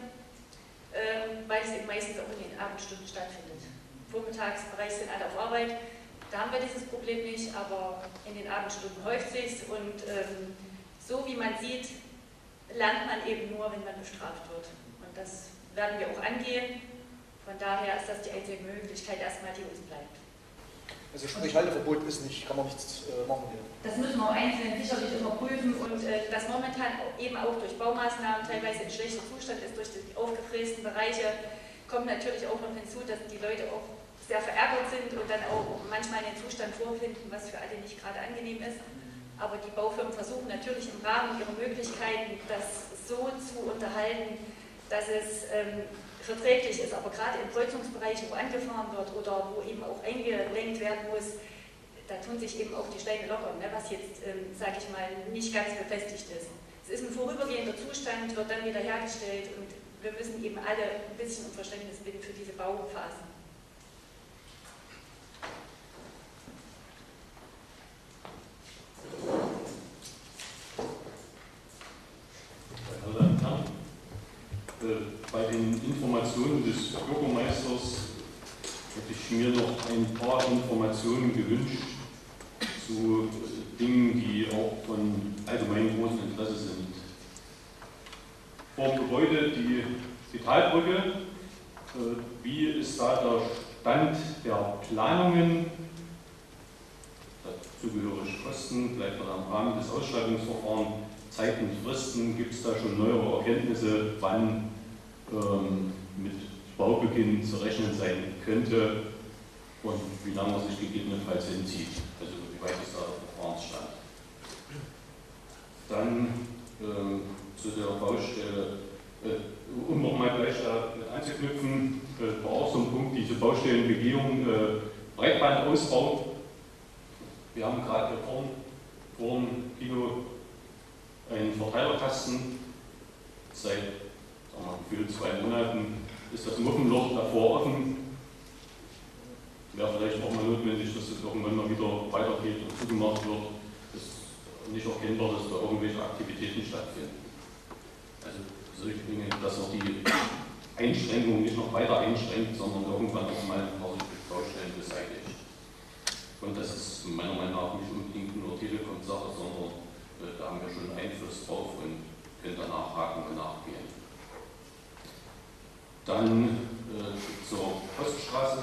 weil es eben meistens auch in den Abendstunden stattfindet. Vormittagsbereich sind alle auf Arbeit. Da haben wir dieses Problem nicht, aber in den Abendstunden häuft sich und so wie man sieht, lernt man eben nur, wenn man bestraft wird. Und das werden wir auch angehen. Von daher ist das die einzige Möglichkeit erstmal, die uns bleibt. Also sprich, Halteverbot ist nicht, kann man nichts machen hier. Das müssen wir einzeln sicherlich immer prüfen und dass momentan eben auch durch Baumaßnahmen teilweise in schlechtem Zustand ist, durch die aufgefrästen Bereiche, kommt natürlich auch noch hinzu, dass die Leute auch sehr verärgert sind und dann auch manchmal einen Zustand vorfinden, was für alle nicht gerade angenehm ist. Aber die Baufirmen versuchen natürlich im Rahmen ihrer Möglichkeiten, das so zu unterhalten, dass es verträglich ist. Aber gerade in Kreuzungsbereichen, wo angefahren wird oder wo eben auch eingelenkt werden muss, da tun sich eben auch die Steine lockern, ne, was jetzt, sage ich mal, nicht ganz befestigt ist. Es ist ein vorübergehender Zustand, wird dann wieder hergestellt und wir müssen eben alle ein bisschen um Verständnis bitten für diese Bauphasen. Bei den Informationen des Bürgermeisters hätte ich mir noch ein paar Informationen gewünscht zu Dingen, die auch von allgemeinem großen Interesse sind. Vor dem Gebäude die Talbrücke, wie ist da der Stand der Planungen, dazugehörig Kosten, bleibt man am Rahmen des Ausschreibungsverfahrens, Zeiten, Fristen, gibt es da schon neuere Erkenntnisse, wann mit Baubeginn zu rechnen sein könnte und wie lange er sich gegebenenfalls hinzieht, also wie weit ist da der Verfahrensstand. Dann zu der Baustelle, um nochmal gleich damit anzuknüpfen, war auch so ein Punkt, diese Baustellenbegehung, Breitbandausbau. Wir haben gerade hier vor dem Kino einen Verteilerkasten. Seit gefühlt 2 Monaten ist das Muffenloch davor offen. Wäre vielleicht auch mal notwendig, dass es irgendwann mal wieder weitergeht und zugemacht wird. Es ist nicht erkennbar, dass da irgendwelche Aktivitäten stattfinden. Also solche Dinge, dass auch die Einschränkung nicht noch weiter einschränkt, sondern irgendwann auch mal ein paar Baustellen beseitigt. Und das ist meiner Meinung nach nicht unbedingt nur Telekom-Sache, sondern da haben wir schon Einfluss drauf und können da nachhaken und nachgehen. Dann zur Poststraße.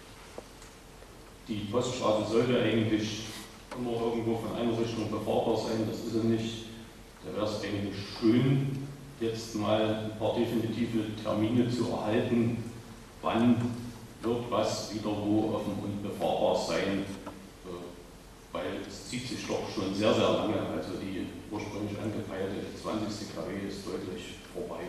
Die Poststraße sollte eigentlich immer irgendwo von einer Richtung befahrbar sein, das ist sie nicht. Da wäre es eigentlich schön, jetzt mal ein paar definitive Termine zu erhalten, wann wird was wieder wo offen und befahrbar sein, weil es zieht sich doch schon sehr, sehr lange, also die ursprünglich angepeilte 20. KW ist deutlich vorbei.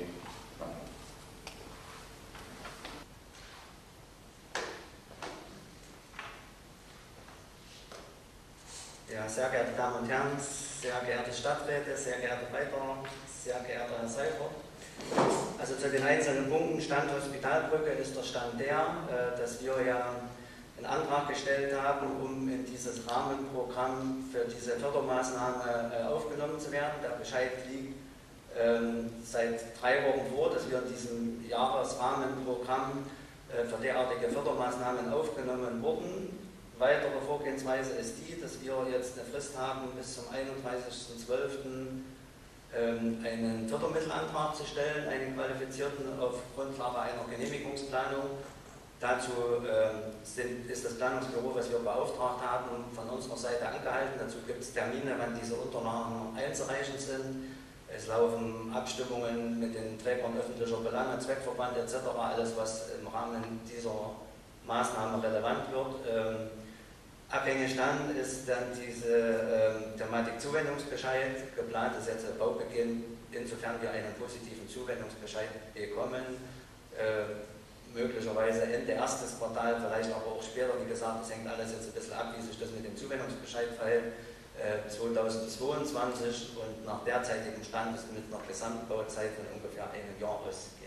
Ja, sehr geehrte Damen und Herren, sehr geehrte Stadträte, sehr geehrte Reiter, sehr geehrter Herr Seifert. Also zu den einzelnen Punkten, Stand Hospitalbrücke ist der Stand der, dass wir ja einen Antrag gestellt haben, um in dieses Rahmenprogramm für diese Fördermaßnahme aufgenommen zu werden. Der Bescheid liegt seit 3 Wochen vor, dass wir in diesem Jahresrahmenprogramm für derartige Fördermaßnahmen aufgenommen wurden. Weitere Vorgehensweise ist die, dass wir jetzt eine Frist haben, bis zum 31.12. Einen Fördermittelantrag zu stellen, einen qualifizierten auf Grundlage einer Genehmigungsplanung. Dazu ist das Planungsbüro, was wir beauftragt haben, von unserer Seite angehalten. Dazu gibt es Termine, wann diese Unterlagen einzureichen sind. Es laufen Abstimmungen mit den Trägern öffentlicher Belange, Zweckverband etc., alles was im Rahmen dieser Maßnahme relevant wird. Abhängig dann ist dann diese Thematik Zuwendungsbescheid. Geplant ist jetzt der Baubeginn, insofern wir einen positiven Zuwendungsbescheid bekommen. Möglicherweise Ende erstes Quartal, vielleicht aber auch später. Wie gesagt, das hängt alles jetzt ein bisschen ab, wie sich das mit dem Zuwendungsbescheid verhält. 2022 und nach derzeitigem Stand ist mit einer Gesamtbauzeit von ungefähr einem Jahr auszugehen.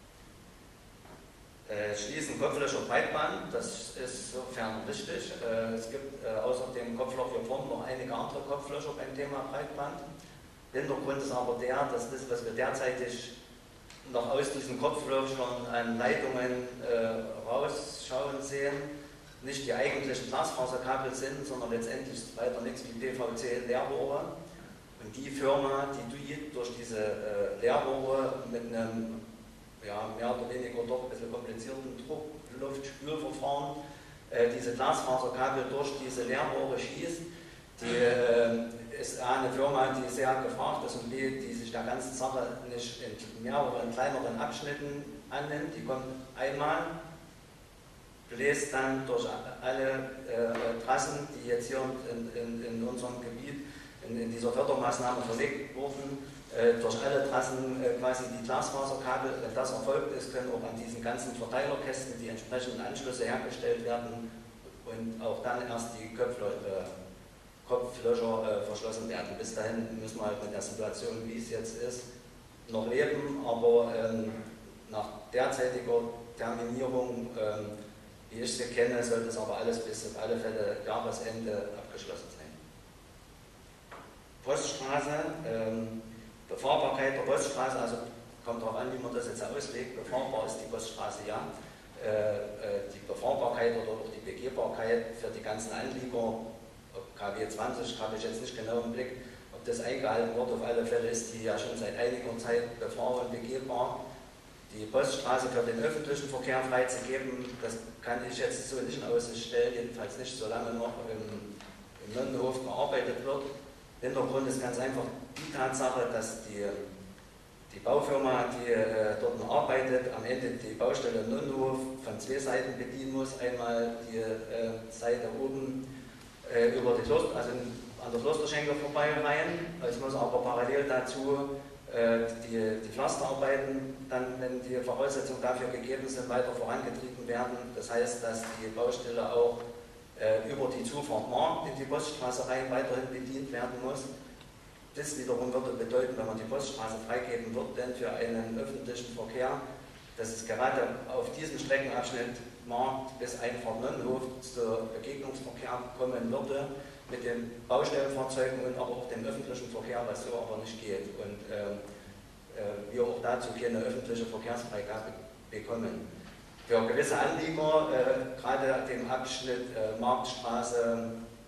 Schließen Kopflöcher Breitband, das ist sofern richtig. Es gibt außer dem Kopfloch für vorn noch einige andere Kopflöcher beim Thema Breitband. Hintergrund ist aber der, dass das, was wir derzeitig noch aus diesen Kopflöchern an Leitungen rausschauen sehen, nicht die eigentlichen Glasfaserkabel sind, sondern letztendlich weiter nichts wie PVC-Leerrohre. Und die Firma, die durch diese Leerrohre mit einem mehr oder weniger doch ein bisschen komplizierten Druckluftspülverfahren diese Glasfaserkabel durch diese Leerrohre schießt, die ist eine Firma, die sehr gefragt ist und die sich der ganzen Sache nicht in mehreren kleineren Abschnitten annimmt. Die kommt einmal, bläst dann durch alle Trassen, die jetzt hier in unserem Gebiet in dieser Fördermaßnahme verlegt wurden, durch alle Trassen quasi die Glasfaserkabel. Wenn das erfolgt ist, können auch an diesen ganzen Verteilerkästen die entsprechenden Anschlüsse hergestellt werden und auch dann erst die Kopflöcher verschlossen werden. Bis dahin müssen wir halt mit der Situation, wie es jetzt ist, noch leben, aber nach derzeitiger Terminierung, wie ich sie kenne, sollte es aber alles bis auf alle Fälle Jahresende abgeschlossen sein. Poststraße, Befahrbarkeit der Poststraße, also kommt darauf an, wie man das jetzt auslegt. Befahrbar ist die Poststraße ja. Die Befahrbarkeit oder auch die Begehbarkeit für die ganzen Anlieger, KW 20 habe ich jetzt nicht genau im Blick, ob das eingehalten wird. Auf alle Fälle ist die ja schon seit einiger Zeit befahrbar und begehbar. Die Poststraße für den öffentlichen Verkehr freizugeben, das kann ich jetzt so nicht in Aussicht stellen, jedenfalls nicht, solange noch im Nonnenhof gearbeitet wird. Hintergrund ist ganz einfach die Tatsache, dass die Baufirma, die dort arbeitet, am Ende die Baustelle im Nonnenhof von zwei Seiten bedienen muss. Einmal die Seite oben über die Kloster, also an der Klosterschenke vorbei rein. Es muss aber parallel dazu die Pflasterarbeiten, dann, wenn die Voraussetzungen dafür gegeben sind, weiter vorangetrieben werden. Das heißt, dass die Baustelle auch über die Zufahrt Markt in die Poststraße rein weiterhin bedient werden muss. Das wiederum würde bedeuten, wenn man die Poststraße freigeben wird, denn für einen öffentlichen Verkehr, dass es gerade auf diesem Streckenabschnitt Markt bis Einfahrt Nonnenhof zu Begegnungsverkehr kommen würde, mit den Baustellenfahrzeugen und aber auch dem öffentlichen Verkehr, was so aber nicht geht. Und wir auch dazu keine öffentliche Verkehrsfreigabe bekommen. Für gewisse Anlieger, gerade dem Abschnitt Marktstraße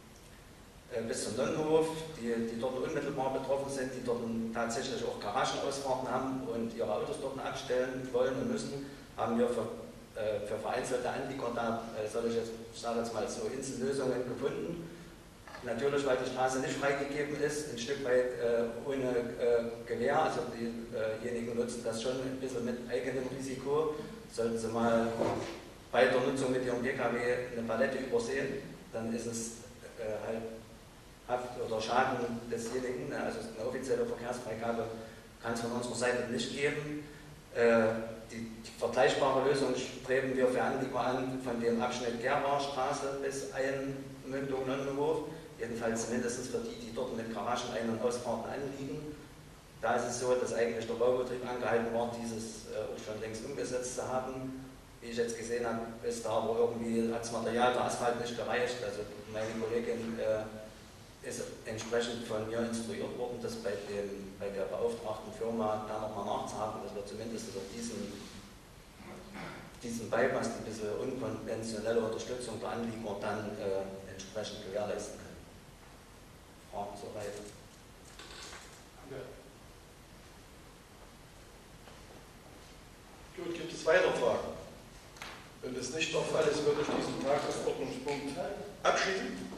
bis zum Nonnenhof, die dort unmittelbar betroffen sind, die dort tatsächlich auch Garagenausfahrten haben und ihre Autos dort abstellen wollen und müssen, haben wir für vereinzelte Anlieger da solche, ich sage jetzt mal so, Insellösungen gefunden. Natürlich, weil die Straße nicht freigegeben ist, ein Stück weit ohne Gewähr, also diejenigen nutzen das schon ein bisschen mit eigenem Risiko. Sollten sie mal bei der Nutzung mit ihrem PKW eine Palette übersehen, dann ist es halt Haft oder Schaden desjenigen, also eine offizielle Verkehrsfreigabe kann es von unserer Seite nicht geben. Die vergleichbare Lösung streben wir für Anlieger an von dem Abschnitt Gerbarstraße bis Einmündung Nonnenhof, jedenfalls mindestens für die dort mit Garagen Ein- und Ausfahrten anliegen. Da ist es so, dass eigentlich der Baubetrieb angehalten war, dieses auch schon längst umgesetzt zu haben. Wie ich jetzt gesehen habe, ist da aber irgendwie als Material der Asphalt nicht gereicht. Also meine Kollegin ist entsprechend von mir instruiert worden, das bei der beauftragten Firma da nochmal nachzuhaken, dass wir zumindest auf diesen Bypass, die bisschen unkonventionelle Unterstützung der Anlieger dann entsprechend gewährleisten können. Fragen soweit? Ja. Gut, gibt es weitere Fragen? Wenn das nicht der Fall ist, würde ich diesen Tagesordnungspunkt abschließen.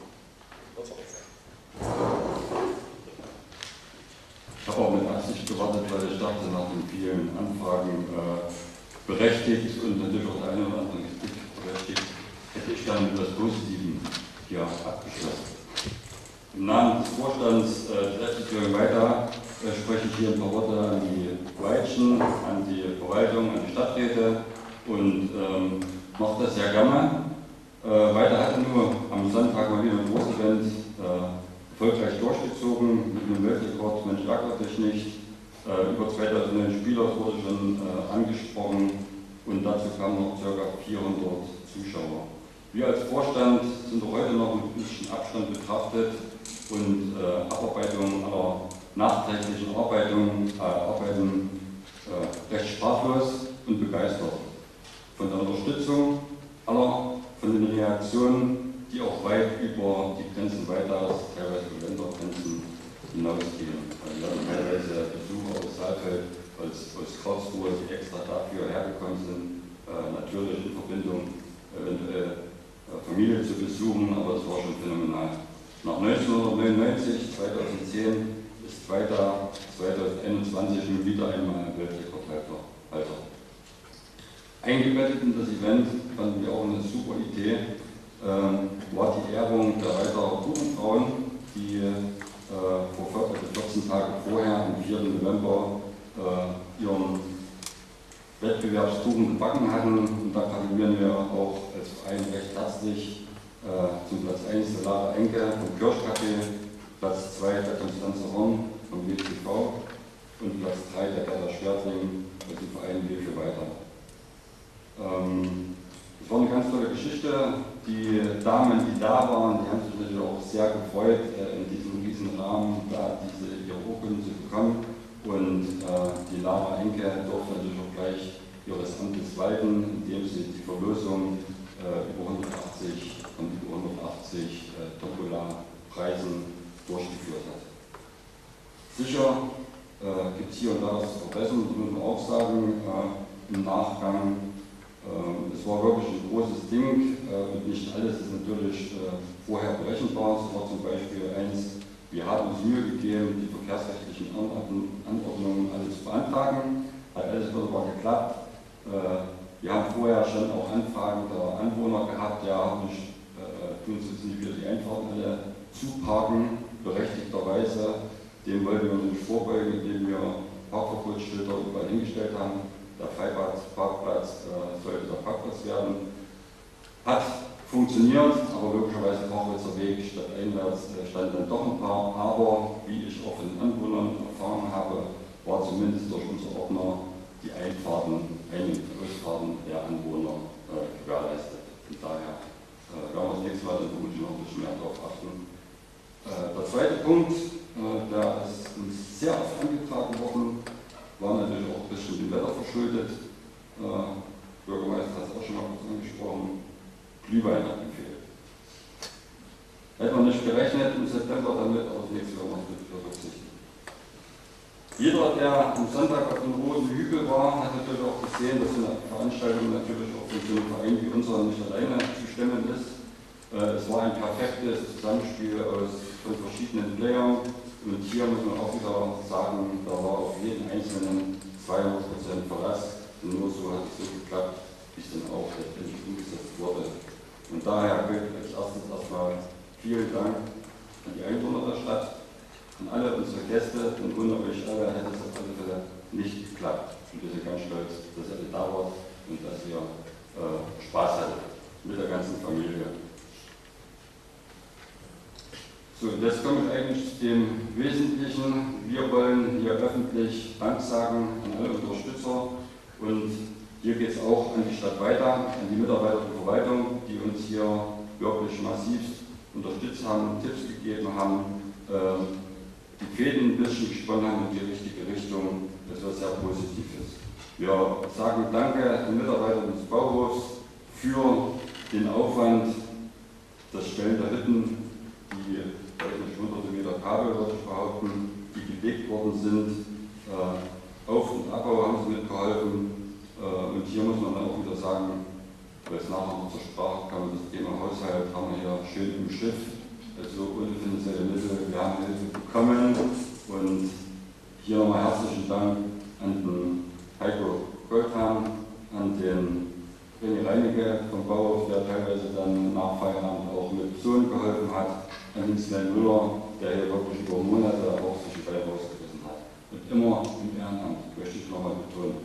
Ich habe auch mit Absicht gewartet, weil ich dachte, nach den vielen Anfragen berechtigt und natürlich auch der eine oder andere Kritik berechtigt, hätte ich dann mit etwas Positivem hier abgeschlossen. Im Namen des Vorstands der FDP weiter spreche ich hier ein paar Worte an die Weitschen, an die Verwaltung, an die Stadträte und mache das sehr gerne. Weiter hat nur am Sonntag mal wieder ein Großevent erfolgreich durchgezogen mit einem Weltrekord, Mensch ärgert dich nicht. Über 2000 Spieler wurde schon angesprochen und dazu kamen noch ca. 400 Zuschauer. Wir als Vorstand sind auch heute noch mit ein bisschen Abstand betrachtet und Abarbeitung aller nachträglichen Arbeiten recht sprachlos und begeistert von der Unterstützung aller, von den Reaktionen dafür hergekommen sind, natürlich in Verbindung Familie zu besuchen, aber es war schon phänomenal. Nach 1999, 2010 ist 2021 nun wieder einmal Weltrekordhalter. Eingebettet in das Event fanden wir auch eine super Idee, war die Ehrung der Reiter Buchenfrauen, die 14 Tage vorher, am 4. November, ihren Wettbewerbskuchen gebacken hatten. Und da gratulieren wir auch als Verein recht herzlich zum Platz 1 der Lara Enke vom Kirschcafé, Platz 2 der Konstanze Horn vom WCV und Platz 3 der Gerda Schwertling aus dem Verein Wir für Weiter. Es war eine ganz tolle Geschichte. Die Damen, die da waren, die haben sich natürlich auch sehr gefreut, in diesem riesen Rahmen da ihre Urkunden zu bekommen. Und die Lara Enke durfte natürlich auch gleich ihres Amtes walten, indem sie die Verlosung über 180 Tombola-Preisen durchgeführt hat. Sicher gibt es hier und da was zu verbessern, das muss man auch sagen, im Nachgang. Es war wirklich ein großes Ding und nicht alles ist natürlich vorher berechenbar. Es war zum Beispiel eins, wir haben uns Mühe gegeben, die verkehrsrechtlichen Anordnungen alle zu beantragen. Hat alles wunderbar geklappt. Wir haben vorher schon auch Anfragen der Anwohner gehabt, ja, tun Sie jetzt nicht wieder die Einfahrten alle zuparken, berechtigterweise. Dem wollten wir uns nicht vorbeugen, indem wir Parkverbotsschilder überall hingestellt haben. Der Freibad-Parkplatz sollte der Parkplatz werden. Hat funktioniert, aber logischerweise Parkwitzer Weg statt einwärts standen dann doch ein paar. Aber wie ich auch von den Anwohnern erfahren habe, war zumindest durch unsere Ordner die Einfahrten, Ein- und Ausfahrten der Anwohner gewährleistet. Von daher werden wir das nächste Mal dann vermutlich noch ein bisschen mehr darauf achten. Der zweite Punkt, der ist uns sehr oft angetragen worden, war natürlich auch ein bisschen dem Wetter verschuldet. Bürgermeister hat es auch schon mal kurz angesprochen. Glühwein hat gefehlt. Hätte man nicht gerechnet im September damit, aber das nächste Jahr muss man berücksichtigen. Jeder, der am Sonntag auf dem Roten Hügel war, hat natürlich auch gesehen, dass eine Veranstaltung natürlich auch von so einem Verein wie unserer nicht alleine zu stemmen ist. Es war ein perfektes Zusammenspiel von verschiedenen Playern. Und hier muss man auch wieder sagen, da war auf jeden Einzelnen 200% Verlass. Und nur so hat es so geklappt, wie es dann auch letztendlich umgesetzt wurde. Und daher gilt als erstes erstmal vielen Dank an die Einwohner der Stadt, an alle unsere Gäste, und ohne euch alle hätte es auf alle Fälle nicht geklappt. Und wir sind ganz stolz, dass ihr alle da wart und dass ihr Spaß hattet mit der ganzen Familie. So, jetzt komme ich eigentlich zu dem Wesentlichen. Wir wollen hier öffentlich Dank sagen an alle Unterstützer, und hier geht es auch an die Stadt Weida, an die Mitarbeiter der Verwaltung, die uns hier wirklich massiv unterstützt haben, Tipps gegeben haben, die Fäden ein bisschen gesponnen haben in die richtige Richtung, etwas sehr Positives. Wir sagen Danke den Mitarbeitern des Bauhofs für den Aufwand, das Stellen der Hütten, die hunderte Meter Kabel, würde ich behaupten, die gelegt worden sind. Auf- und Abbau haben sie mitgeholfen. Und hier muss man dann auch wieder sagen, weil es nachher noch zur Sprache kam, das Thema Haushalt haben wir hier schön im Schiff. Also ohne finanzielle Mittel, wir haben Hilfe bekommen. Und hier nochmal herzlichen Dank an den Heiko Goldhahn, an den René Reinecke vom Bauhof, der teilweise dann nach Feierabend auch mit Personen geholfen hat, an den Sven Müller, der hier wirklich über Monate auch sich die Beine rausgerissen hat. Und immer im Ehrenamt, möchte ich nochmal betonen.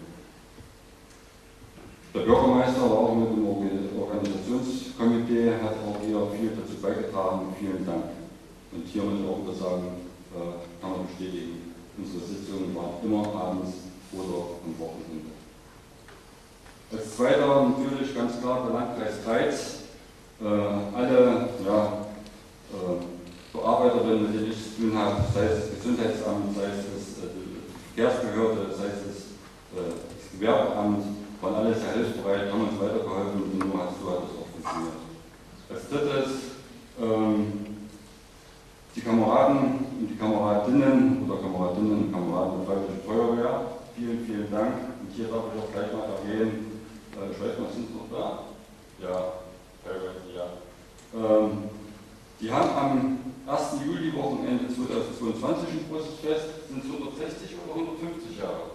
Der Bürgermeister war auch mit dem Organisationskomitee, hat auch hier viel dazu beigetragen. Vielen Dank. Und hier muss ich auch wieder sagen, kann man bestätigen, unsere Sitzungen waren immer abends oder am Wochenende. Als zweiter natürlich ganz klar der Landkreis Greiz. Alle Bearbeiterinnen, mit denen ich zu tun habe, sei es das Gesundheitsamt, sei es die Verkehrsbehörde, sei es das Gewerbeamt, waren alle sehr hilfsbereit, haben uns weitergeholfen, und nur so hat es auch funktioniert. Als drittes die Kameraden und die Kameradinnen oder Kameradinnen und Kameraden der Freiwilligen Feuerwehr, vielen, vielen Dank. Und hier darf ich auch gleich mal erwähnen, ich weiß nicht, sind Sie noch da? Ja, teilweise ja. Die haben am 1. Juli-Wochenende 2022 ein großes Fest, sind es 160 oder 150 Jahre?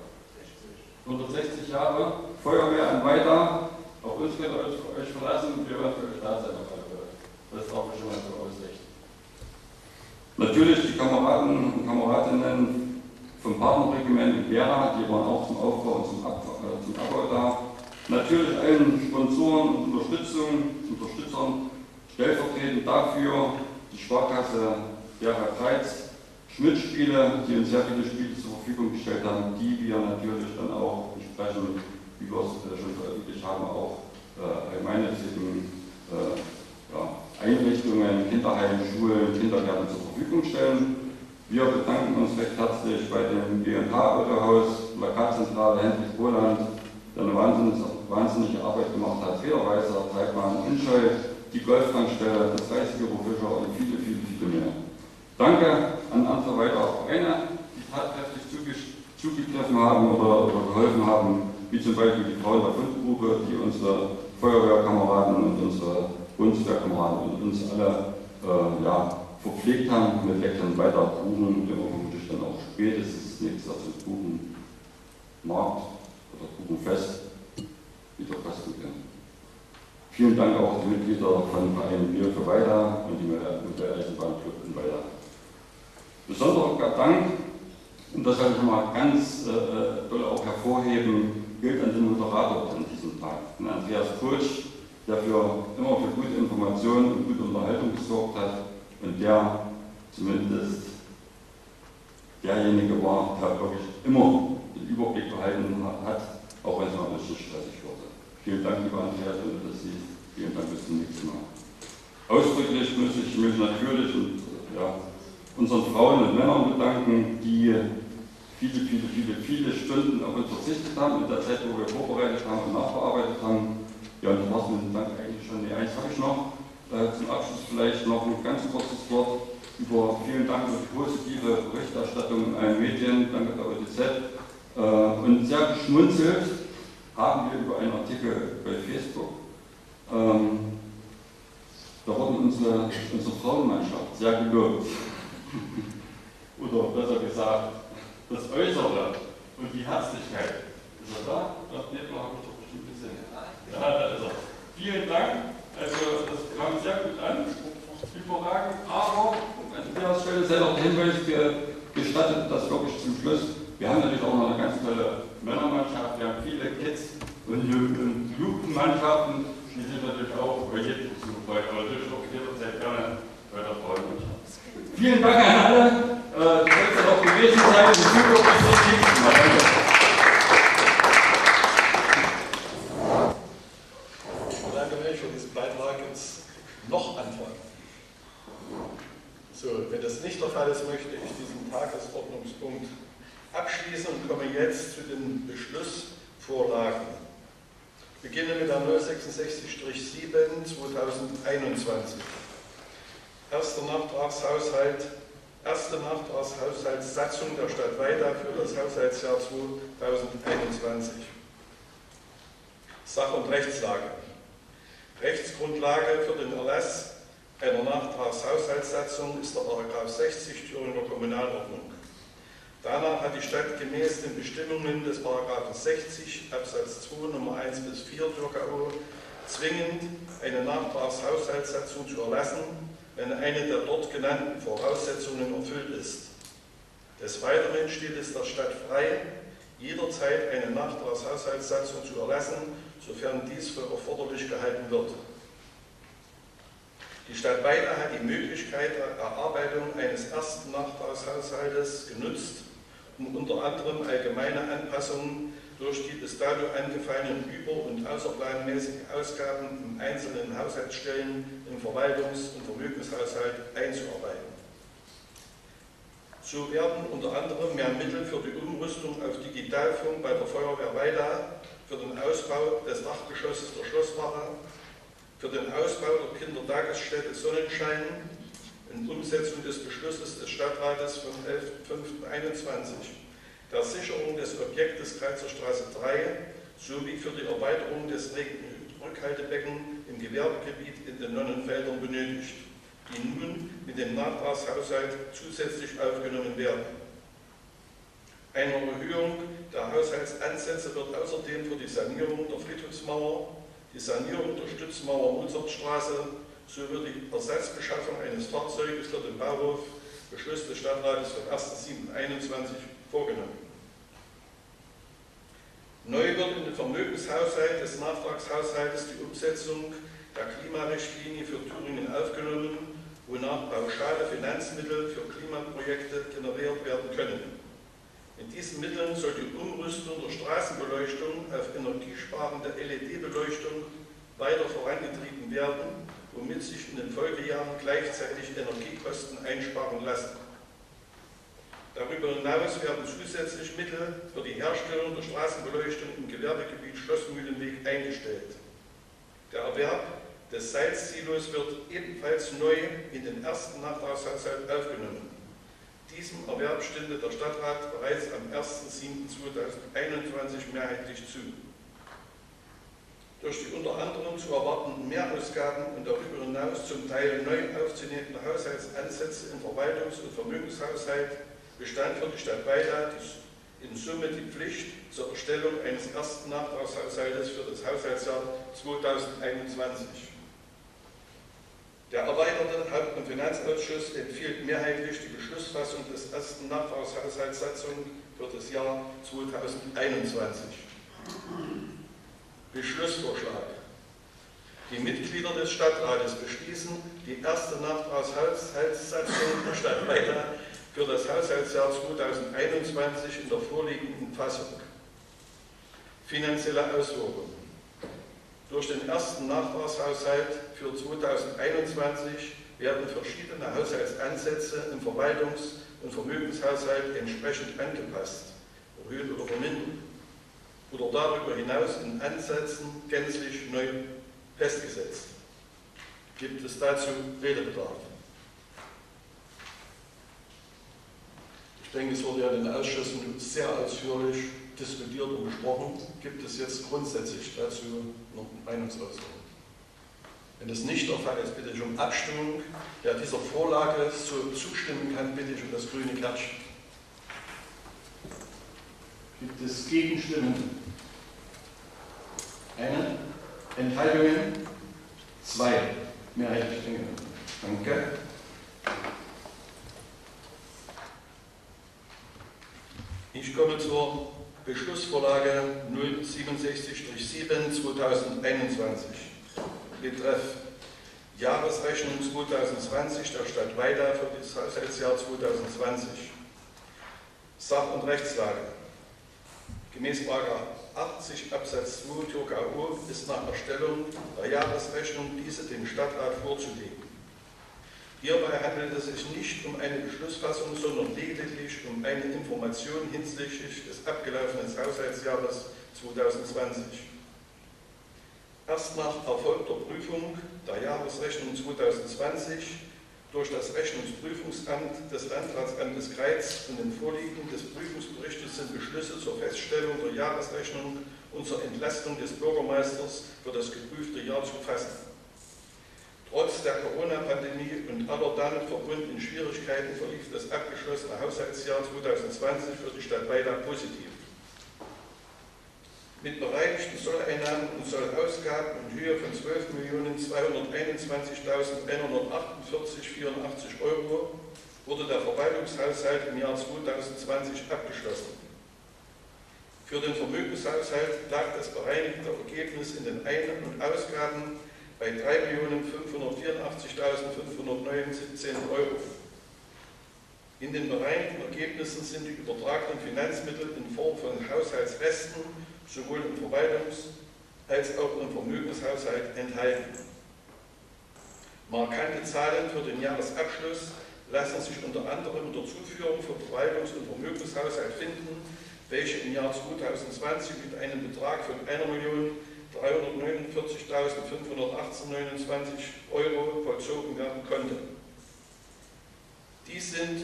160 Jahre, Feuerwehr an Weida, auch uns könnt ihr euch verlassen und wir werden für euch da sein auf alle Fälle. Das darf ich schon mal so ausrichten. Natürlich die Kameraden und Kameradinnen vom Partnerregiment in Gera, die waren auch zum Aufbau und zum Abbau da. Natürlich allen Sponsoren und Unterstützern, stellvertretend dafür die Sparkasse Gera Kreuz, Schmidt-Spiele, die uns sehr viele Spiele zur Verfügung gestellt haben, die wir natürlich dann auch entsprechend, wie wir es schon veröffentlicht haben, auch gemeinnützigen Einrichtungen, Kinderheimen, Schulen, Kindergärten zur Verfügung stellen. Wir bedanken uns recht herzlich bei dem G&H Autohaus, Plakatzentrale Hendrik Boland, der eine wahnsinnige Arbeit gemacht hat, Federweiser, Zeitmann, Inscheu, die Golftankstelle, das Reisebüro Fischer und viele, viele, viele mehr. Danke an andere weitere Vereine, die tatkräftig zugegriffen haben oder geholfen haben, wie zum Beispiel die Frauen der Fundgrube, die unsere Feuerwehrkameraden und unsere Bundeswehrkameraden und uns alle verpflegt haben mit leckeren weiteren Kuchen, und wir vermutlich dann auch spätestens nächstes Jahr zum Kuchenmarkt oder Kuchenfest wieder kosten können. Vielen Dank auch den Mitgliedern von Verein Bier für Weida und die Modelleisenbahnclub in Weida. Besonderer Dank, und das kann ich mal ganz doll auch hervorheben, gilt an den Moderator an diesem Tag, an Andreas Pulsch, der immer für gute Informationen und gute Unterhaltung gesorgt hat und der zumindest derjenige war, der wirklich immer den Überblick behalten hat, auch wenn es mal ein bisschen stressig wurde. Vielen Dank, lieber Andreas, wenn du das siehst. Vielen Dank, bis zum nächsten Mal. Ausdrücklich muss ich mich natürlich unseren Frauen und Männern bedanken, die viele Stunden auf uns verzichtet haben in der Zeit, wo wir vorbereitet haben und nachbearbeitet haben. Ja, und das war es mit dem Dank eigentlich schon. Eins habe ich noch. Zum Abschluss vielleicht noch ein ganz kurzes Wort über vielen Dank für die positive Berichterstattung in allen Medien. Danke der OTZ. Und sehr geschmunzelt haben wir über einen Artikel bei Facebook. Da wurden unsere Frauenmannschaft sehr gelobt. Oder besser gesagt, das Äußere und die Herzlichkeit. Ist er da? Das Nebler habe ich doch bestimmt gesehen. Ja, da ist er. Vielen Dank. Also, das kam sehr gut an. Überragend. Aber an der Stelle sei noch der Hinweis gestattet, dass wirklich zum Schluss. Wir haben natürlich auch noch eine ganz tolle Männermannschaft. Wir haben viele Kids und Jugendmannschaften. Die sind natürlich auch über jeden zugefreut. Aber natürlich auch jederzeit gerne bei der Frauenmannschaft. Vielen Dank an alle. Du sollst ja auch gewesen sein. Und super bis zum nächsten Mal. Danke. Für diesen Beitrag jetzt noch anfangen. So, wenn das nicht der Fall ist, möchte ich diesen Tagesordnungspunkt abschließen und komme jetzt zu den Beschlussvorlagen. Ich beginne mit der 066-7 2021. Erste Nachtragshaushaltssatzung der Stadt Weida für das Haushaltsjahr 2021. Sach- und Rechtslage. Rechtsgrundlage für den Erlass einer Nachtragshaushaltssatzung ist der § 60 Thüringer Kommunalordnung. Danach hat die Stadt gemäß den Bestimmungen des § 60 Absatz 2 Nummer 1 bis 4 TürKO zwingend eine Nachtragshaushaltssatzung zu erlassen, wenn eine der dort genannten Voraussetzungen erfüllt ist. Des Weiteren steht es der Stadt frei, jederzeit eine Nachtragshaushaltssatzung zu erlassen, sofern dies für erforderlich gehalten wird. Die Stadt Weida hat die Möglichkeit der Erarbeitung eines ersten Nachtragshaushaltes genutzt, um unter anderem allgemeine Anpassungen durch die bis dato angefallenen über- und außerplanmäßigen Ausgaben in einzelnen Haushaltsstellen im Verwaltungs- und Vermögenshaushalt einzuarbeiten. So werden unter anderem mehr Mittel für die Umrüstung auf Digitalfunk bei der Feuerwehr Weida, für den Ausbau des Dachgeschosses der Schlosswache, für den Ausbau der Kindertagesstätte Sonnenschein in Umsetzung des Beschlusses des Stadtrates vom 11.05.21 der Sicherung des Objektes Kreuzerstraße 3 sowie für die Erweiterung des Rückhaltebecken im Gewerbegebiet in den Nonnenfeldern benötigt, die nun mit dem Nachtragshaushalt zusätzlich aufgenommen werden. Eine Erhöhung der Haushaltsansätze wird außerdem für die Sanierung der Friedhofsmauer, die Sanierung der Stützmauer Mozartstraße sowie die Ersatzbeschaffung eines Fahrzeuges für den Bauhof, Beschluss des Stadtrates vom 1.7.21 vorgenommen. Neu wird in den Vermögenshaushalt des Nachtragshaushaltes die Umsetzung der Klimarichtlinie für Thüringen aufgenommen, wonach pauschale Finanzmittel für Klimaprojekte generiert werden können. Mit diesen Mitteln soll die Umrüstung der Straßenbeleuchtung auf energiesparende LED-Beleuchtung weiter vorangetrieben werden, womit sich in den Folgejahren gleichzeitig Energiekosten einsparen lassen. Darüber hinaus werden zusätzlich Mittel für die Herstellung der Straßenbeleuchtung im Gewerbegebiet Schlossmühlenweg eingestellt. Der Erwerb des Salzsilos wird ebenfalls neu in den ersten Nachtragshaushalt aufgenommen. Diesem Erwerb stimmte der Stadtrat bereits am 1.7.2021 mehrheitlich zu. Durch die unter anderem zu erwartenden Mehrausgaben und darüber hinaus zum Teil neu aufzunehmende Haushaltsansätze im Verwaltungs- und Vermögenshaushalt bestand für die Stadt Weida in Summe die Pflicht zur Erstellung eines ersten Nachtragshaushaltes für das Haushaltsjahr 2021. Der erweiterte Haupt- und Finanzausschuss empfiehlt mehrheitlich die Beschlussfassung des ersten Nachtragshaushaltssatzung für das Jahr 2021. Beschlussvorschlag. Die Mitglieder des Stadtrates beschließen, die erste Nachtragshaushaltssatzung der Stadt Weida für das Haushaltsjahr 2021 in der vorliegenden Fassung. Finanzielle Auswirkungen. Durch den ersten Nachtragshaushalt für 2021 werden verschiedene Haushaltsansätze im Verwaltungs- und Vermögenshaushalt entsprechend angepasst, erhöht oder vermindert oder darüber hinaus in Ansätzen gänzlich neu festgesetzt. Gibt es dazu Redebedarf? Ich denke, es wurde ja in den Ausschüssen sehr ausführlich diskutiert und besprochen. Gibt es jetzt grundsätzlich dazu noch Meinungsäußerungen? Wenn das nicht der Fall ist, bitte ich um Abstimmung. Wer dieser Vorlage so zustimmen kann, bitte ich um das grüne Kärtchen. Gibt es Gegenstimmen? Eine. Enthaltungen? 2. Mehrheitlich angenommen. Danke. Ich komme zur Beschlussvorlage 067/7/2021. Betreff Jahresrechnung 2020 der Stadt Weida für das Haushaltsjahr 2020. Sach- und Rechtslage. Gemäß § 80 Absatz 2 TURKO ist nach Erstellung der Jahresrechnung diese dem Stadtrat vorzulegen. Hierbei handelt es sich nicht um eine Beschlussfassung, sondern lediglich um eine Information hinsichtlich des abgelaufenen Haushaltsjahres 2020. Erst nach erfolgter Prüfung der Jahresrechnung 2020 durch das Rechnungsprüfungsamt des Landratsamtes Greiz und im Vorliegen des Prüfungsberichtes sind Beschlüsse zur Feststellung der Jahresrechnung und zur Entlastung des Bürgermeisters für das geprüfte Jahr zu fassen. Trotz der Corona-Pandemie und aller damit verbundenen Schwierigkeiten verlief das abgeschlossene Haushaltsjahr 2020 für die Stadt Weida positiv. Mit bereinigten Zolleinnahmen und Zollausgaben in Höhe von 12.221.148,84 € wurde der Verwaltungshaushalt im Jahr 2020 abgeschlossen. Für den Vermögenshaushalt lag das bereinigte Ergebnis in den Ein- und Ausgaben bei 3.584.519 €. In den bereinigten Ergebnissen sind die übertragenen Finanzmittel in Form von Haushaltsresten sowohl im Verwaltungs- als auch im Vermögenshaushalt enthalten. Markante Zahlen für den Jahresabschluss lassen sich unter anderem in der Zuführung vom Verwaltungs- und Vermögenshaushalt finden, welche im Jahr 2020 mit einem Betrag von 1.349.518,29 € vollzogen werden konnte. Dies sind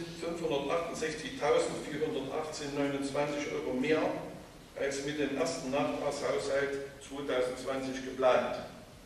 568.418,29 Euro mehr als mit dem ersten Nachtragshaushalt 2020 geplant.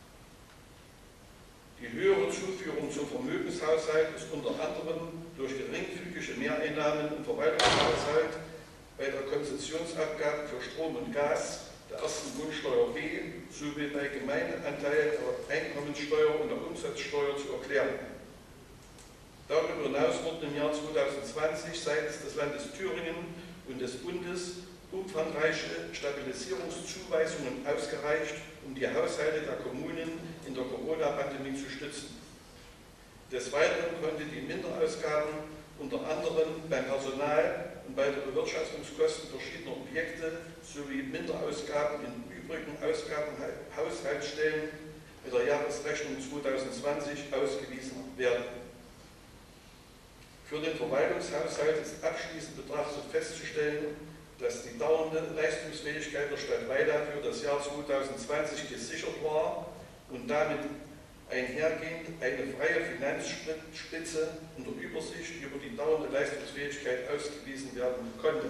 Die höhere Zuführung zum Vermögenshaushalt ist unter anderem durch geringfügige Mehreinnahmen im Verwaltungshaushalt bei der Konzessionsabgabe für Strom und Gas, der ersten Grundsteuer B sowie bei Gemeindeanteil der Einkommensteuer und der Umsatzsteuer zu erklären. Darüber hinaus wurden im Jahr 2020 seitens des Landes Thüringen und des Bundes umfangreiche Stabilisierungszuweisungen ausgereicht, um die Haushalte der Kommunen in der Corona-Pandemie zu stützen. Des Weiteren konnte die Minderausgaben unter anderem beim Personal und bei der Bewirtschaftungskosten verschiedener Objekte sowie Minderausgaben in übrigen Ausgabenhaushaltsstellen mit der Jahresrechnung 2020 ausgewiesen werden. Für den Verwaltungshaushalt ist abschließend betrachtet festzustellen, dass die dauernde Leistungsfähigkeit der Stadt Weida für das Jahr 2020 gesichert war und damit einhergehend eine freie Finanzspitze unter Übersicht über die dauernde Leistungsfähigkeit ausgewiesen werden konnte.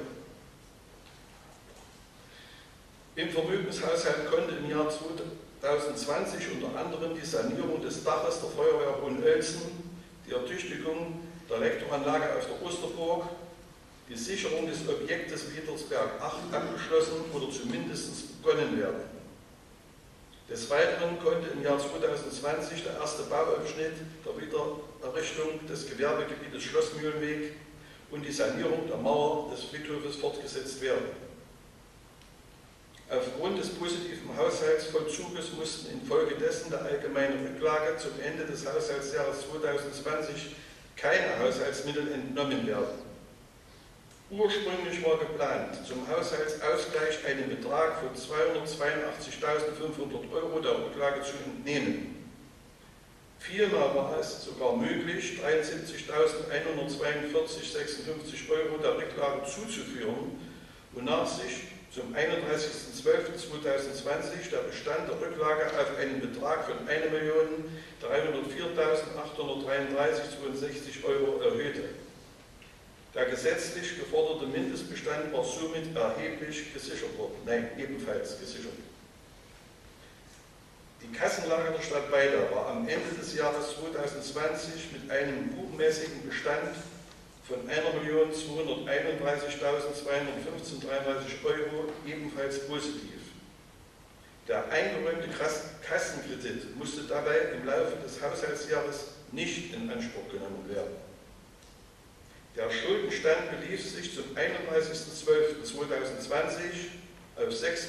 Im Vermögenshaushalt konnte im Jahr 2020 unter anderem die Sanierung des Daches der Feuerwehr Hohenölzen, die Ertüchtigung der Elektroanlage auf der Osterburg, die Sicherung des Objektes Wiedersberg 8 abgeschlossen oder zumindest begonnen werden. Des Weiteren konnte im Jahr 2020 der erste Bauabschnitt der Wiedererrichtung des Gewerbegebietes Schlossmühlenweg und die Sanierung der Mauer des Friedhofes fortgesetzt werden. Aufgrund des positiven Haushaltsvollzuges mussten infolgedessen der allgemeinen Rücklage zum Ende des Haushaltsjahres 2020 keine Haushaltsmittel entnommen werden. Ursprünglich war geplant, zum Haushaltsausgleich einen Betrag von 282.500 Euro der Rücklage zu entnehmen. Vielmehr war es sogar möglich, 73.142,56 Euro der Rücklage zuzuführen, wonach sich zum 31.12.2020 der Bestand der Rücklage auf einen Betrag von 1.304.833,62 Euro erhöhte. Der gesetzlich geforderte Mindestbestand war somit erheblich gesichert worden. Nein, ebenfalls gesichert. Die Kassenlage der Stadt Weida war am Ende des Jahres 2020 mit einem buchmäßigen Bestand von 1.231.215,33 Euro ebenfalls positiv. Der eingeräumte Kassenkredit musste dabei im Laufe des Haushaltsjahres nicht in Anspruch genommen werden. Der Schuldenstand belief sich zum 31.12.2020 auf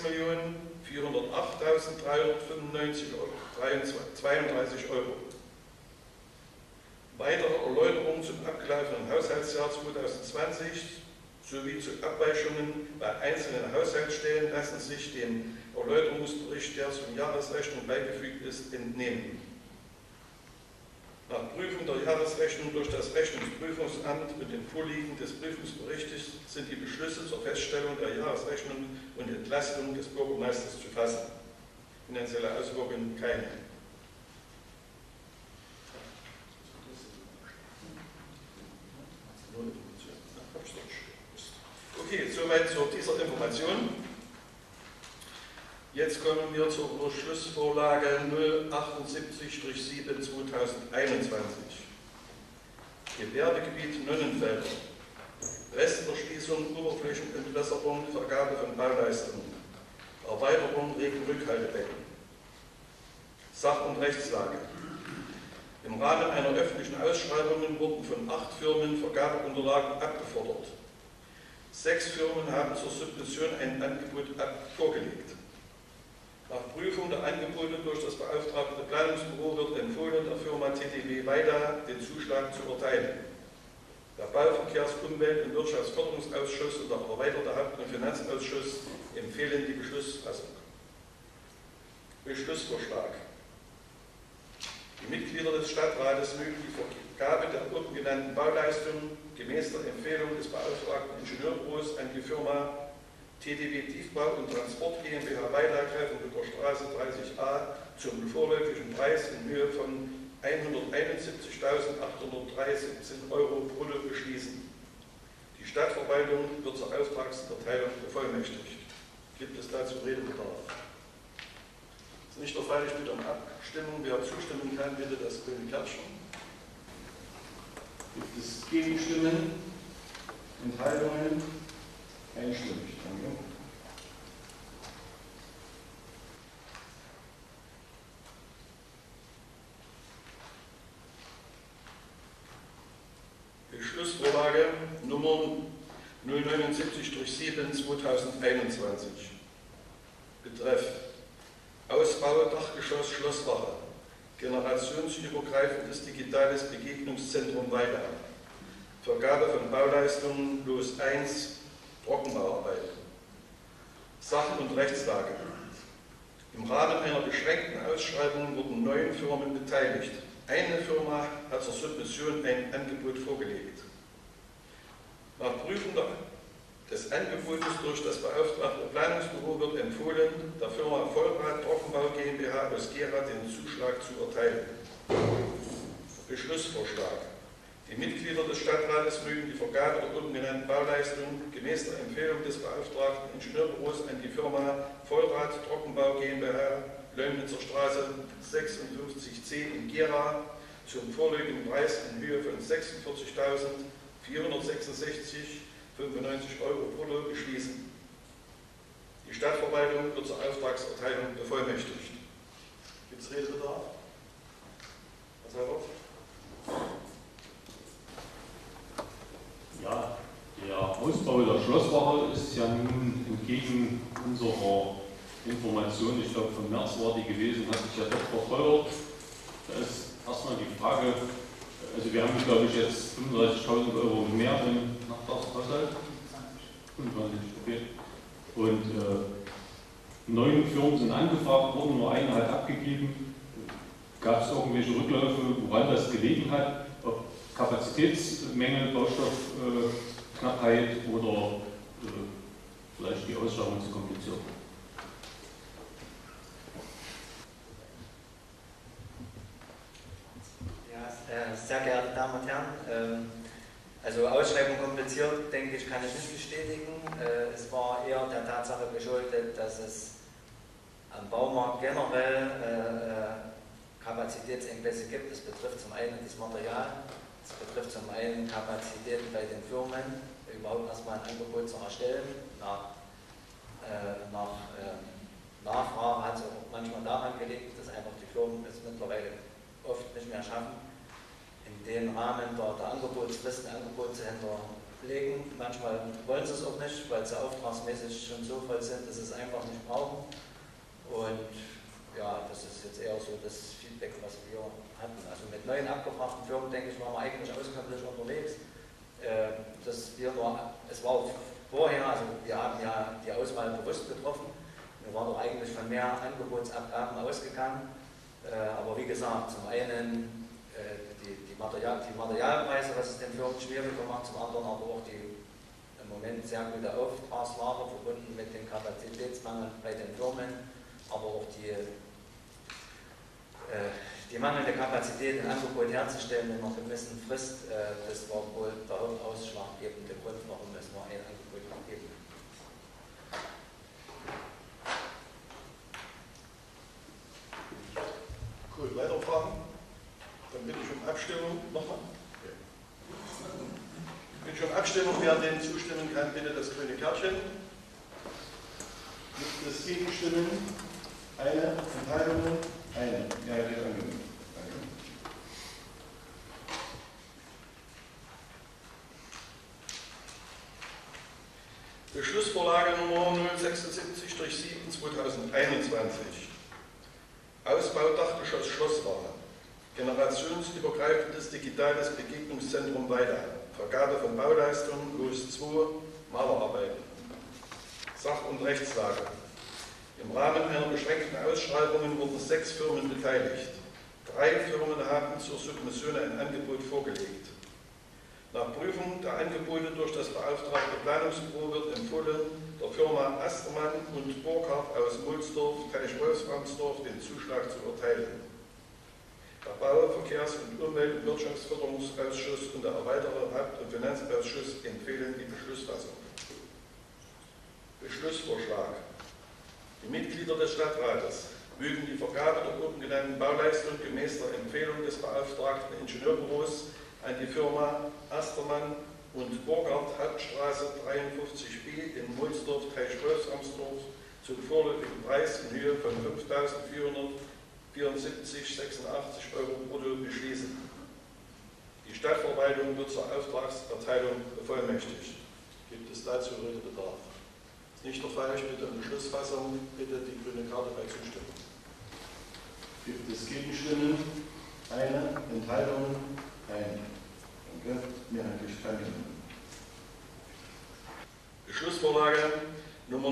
6.408.395,32 Euro. Weitere Erläuterungen zum abgelaufenen Haushaltsjahr 2020 sowie zu Abweichungen bei einzelnen Haushaltsstellen lassen sich dem Erläuterungsbericht, der zur Jahresrechnung beigefügt ist, entnehmen. Nach Prüfung der Jahresrechnung durch das Rechnungsprüfungsamt mit dem Vorliegen des Prüfungsberichtes sind die Beschlüsse zur Feststellung der Jahresrechnung und Entlastung des Bürgermeisters zu fassen. Finanzielle Auswirkungen keine. Okay, soweit zu dieser Information. Jetzt kommen wir zur Beschlussvorlage 078-7/2021. Gewerbegebiet Nonnenfelder. Resterschließung, Oberflächenentwässerung, Vergabe von Bauleistungen. Erweiterung Regenrückhaltebecken. Sach- und Rechtslage. Im Rahmen einer öffentlichen Ausschreibung wurden von 8 Firmen Vergabeunterlagen abgefordert. 6 Firmen haben zur Submission ein Angebot vorgelegt. Nach Prüfung der Angebote durch das beauftragte Planungsbüro wird empfohlen, der Firma TTW Weida den Zuschlag zu erteilen. Der Bau-, Verkehrs-, Umwelt- und Wirtschaftsförderungsausschuss und der erweiterte Haupt- und Finanzausschuss empfehlen die Beschlussfassung. Beschlussvorschlag. Die Mitglieder des Stadtrates mögen die Vergabe der oben genannten Bauleistungen gemäß der Empfehlung des beauftragten Ingenieurbüros an die Firma TTW Tiefbau und Transport GmbH Weida, Greifenbrücker Straße 30a zum vorläufigen Preis in Höhe von 171.813 € brutto beschließen. Die Stadtverwaltung wird zur Auftragserteilung bevollmächtigt. Gibt es dazu Redebedarf? Es ist nicht erforderlich, bitte um Abstimmung. Wer zustimmen kann, bitte das grüne Kärtchen. Gibt es Gegenstimmen? Enthaltungen? Einstimmig. Danke. Beschlussvorlage Nummer 079/7/2021. Betreff Ausbau Dachgeschoss Schlosswache, generationsübergreifendes digitales Begegnungszentrum Weida, Vergabe von Bauleistungen Los 1, Trockenbauarbeit. Sachen- und Rechtslage. Im Rahmen einer beschränkten Ausschreibung wurden 9 Firmen beteiligt. Eine Firma hat zur Submission ein Angebot vorgelegt. Nach Prüfen des Angebotes durch das beauftragte Planungsbüro wird empfohlen, der Firma Vollrad Trockenbau GmbH aus Gera den Zuschlag zu erteilen. Beschlussvorschlag. Die Mitglieder des Stadtrates mögen die Vergabe der oben genannten Bauleistungen gemäß der Empfehlung des beauftragten Ingenieurbüros an die Firma Vollrad Trockenbau GmbH, Leumnitzer Straße 56C in Gera, zum vorliegenden Preis in Höhe von 46.466,95 € brutto beschließen. Die Stadtverwaltung wird zur Auftragserteilung bevollmächtigt. Gibt es Redebedarf? Herr Seibert? Ja, der Ausbau der Schlosswache ist ja nun entgegen unserer Information, ich glaube vom März war die gewesen, hat sich ja doch verteuert. Da ist erstmal die Frage, also wir haben glaube ich jetzt 35.000 € mehr im Nachtragshaushalt. 25, okay. Und 9 Firmen sind angefragt worden, nur eine hat abgegeben. Gab es irgendwelche Rückläufe, woran das gelegen hat? Ob Kapazitätsmängel, Baustoffknappheit oder vielleicht die Ausschreibung zu kompliziert? Ja, sehr geehrte Damen und Herren, also Ausschreibung kompliziert, denke ich, kann ich nicht bestätigen. Es war eher der Tatsache geschuldet, dass es am Baumarkt generell Kapazitätsengpässe gibt. Das betrifft zum einen das Material, es betrifft zum einen Kapazitäten bei den Firmen, überhaupt erstmal ein Angebot zu erstellen. Nach Nachfrage hat es auch manchmal daran gelegt, dass einfach die Firmen es mittlerweile oft nicht mehr schaffen, in den Rahmen der Angebotsfristen Angebot zu hinterlegen. Manchmal wollen sie es auch nicht, weil sie auftragsmäßig schon so voll sind, dass sie es einfach nicht brauchen. Und ja, das ist jetzt eher so das Feedback, was wir hatten. Also mit 9 abgefragten Firmen, denke ich, waren wir eigentlich auskömmlich unterwegs. Es war auch vorher, also wir haben ja die Auswahl bewusst getroffen. Wir waren doch eigentlich von mehr Angebotsabgaben ausgegangen. Aber wie gesagt, zum einen die Materialpreise, was es den Firmen schwieriger macht, zum anderen aber auch die im Moment sehr gute Auftragslage verbunden mit dem Kapazitätsmangel bei den Firmen, aber auch die mangelnde Kapazität, ein Angebot herzustellen in einer gewissen Frist, das war wohl der hauptausschlaggebende Grund, warum es nur ein Angebot gegeben hat. Gut, weitere Fragen? Dann bitte ich um Abstimmung. Nochmal? Bitte ich um Abstimmung. Wer dem zustimmen kann, bitte das grüne Kärtchen. Gibt es Gegenstimmen? Eine. Enthaltungen? Eine. Ja, wird angenommen. Danke. Beschlussvorlage Nummer 076/7/2021. Ausbau Dachgeschoss Schlosswache. Generationsübergreifendes digitales Begegnungszentrum Weida. Vergabe von Bauleistungen Los 2, Malerarbeiten. Sach- und Rechtslage. Im Rahmen einer beschränkten Ausschreibung wurden 6 Firmen beteiligt. 3 Firmen haben zur Submission ein Angebot vorgelegt. Nach Prüfung der Angebote durch das beauftragte Planungsbüro wird empfohlen, der Firma Astermann und Burkhardt aus Mulsdorf, Teich-Wolframsdorf den Zuschlag zu erteilen. Der Bau-, Verkehrs- und Umwelt- und Wirtschaftsförderungsausschuss und der erweiterte Haupt- und Finanzausschuss empfehlen die Beschlussfassung. Beschlussvorschlag. Die Mitglieder des Stadtrates mögen die Vergabe der oben genannten Bauleistung gemäß der Empfehlung des beauftragten Ingenieurbüros an die Firma Astermann und Burghardt, Hauptstraße 53b in Mulsdorf, Teichholz-Amsdorf zum vorläufigen Preis in Höhe von 5.474,86 € brutto beschließen. Die Stadtverwaltung wird zur Auftragserteilung bevollmächtigt. Gibt es dazu Redebedarf? Ist nicht der Fall, ich bitte um Beschlussfassung, bitte die grüne Karte bei Zustimmung. Gibt es Gegenstimmen? Eine. Enthaltung? Eine. Danke. Mehrheitlich angenommen. Beschlussvorlage Nummer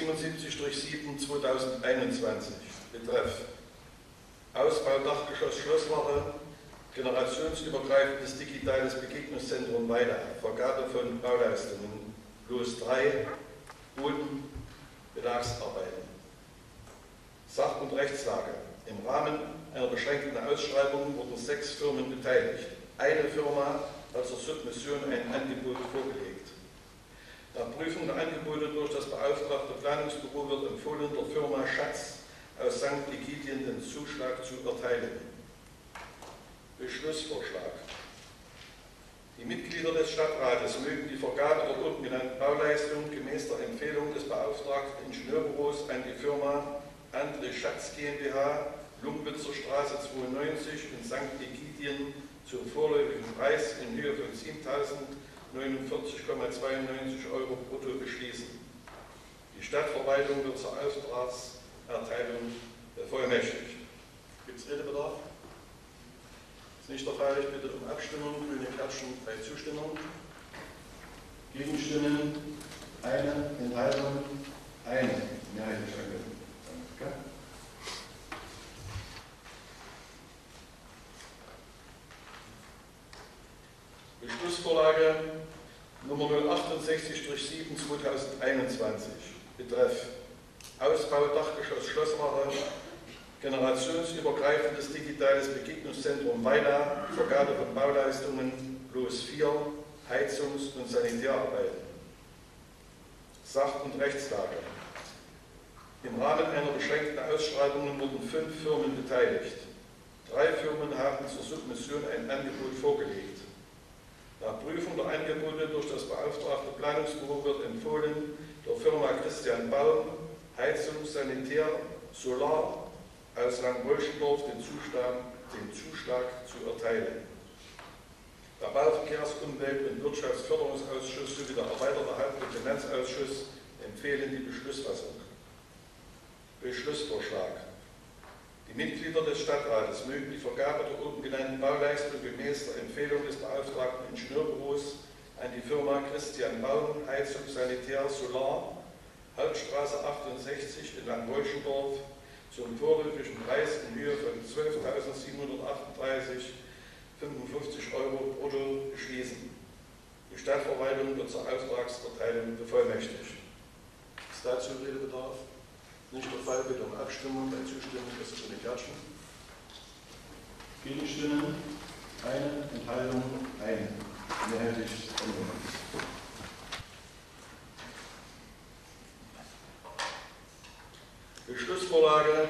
077/7/2021. Betreff Ausbau Dachgeschoss Schlosswache, generationsübergreifendes digitales Begegnungszentrum Weida, Vergabe von Bauleistungen, Los 3, Boden, Belagsarbeiten. Sach- und Rechtslage. Im Rahmen einer beschränkten Ausschreibung wurden 6 Firmen beteiligt. Eine Firma hat zur Submission ein Angebot vorgelegt. Nach Prüfung der Angebote durch das beauftragte Planungsbüro wird empfohlen, der Firma Schatz aus St. Egidien den Zuschlag zu erteilen. Beschlussvorschlag. Die Mitglieder des Stadtrates mögen die Vergabe der oben genannten Bauleistung gemäß der Empfehlung des beauftragten Ingenieurbüros an die Firma André Schatz GmbH, Lumbitzer Straße 92 in St. Egidien zum vorläufigen Preis in Höhe von 7.049,92 € brutto beschließen. Die Stadtverwaltung wird zur Auftragserteilung bevollmächtigt. Gibt es Redebedarf? Ist nicht der Fall. Ich bitte um Abstimmung. Grüne Klatschen bei Zustimmung. Gegenstimmen? Eine. Enthaltung? Eine. Mehrheitlich angenommen. Danke. Beschlussvorlage Nummer 068/7/2021. Betreff Ausbau Dachgeschoss Schlosswache, generationsübergreifendes digitales Begegnungszentrum Weida, Vergabe von Bauleistungen, Los 4, Heizungs- und Sanitärarbeiten. Sach- und Rechtslage. Im Rahmen einer beschränkten Ausschreibung wurden 5 Firmen beteiligt. 3 Firmen haben zur Submission ein Angebot vorgelegt. Nach Prüfung der Angebote durch das beauftragte Planungsbüro wird empfohlen, der Firma Christian Baum, Heizung, Sanitär, Solar aus Langrolschendorf den Zuschlag zu erteilen. Der Bau-, Verkehrs-, Umwelt- und Wirtschaftsförderungsausschuss sowie der erweiterte Haupt- und Finanzausschuss empfehlen die Beschlussfassung. Beschlussvorschlag. Die Mitglieder des Stadtrates mögen die Vergabe der oben genannten Bauleistung gemäß der Empfehlung des beauftragten Ingenieurbüros an die Firma Christian Baum, Heizung, Sanitär, Solar, Hauptstraße 68 in Langrolschendorf zum vorläufigen Preis in Höhe von 12.738,55 € brutto beschließen. Die Stadtverwaltung wird zur Auftragserteilung bevollmächtigt. Ist dazu Redebedarf? Nicht der Fall, bitte um Abstimmung. Bei Zustimmung ist es eine Klatschen. Gegenstimmen? Eine. Enthaltung? Eine. Mehrheitlich angenommen. Beschlussvorlage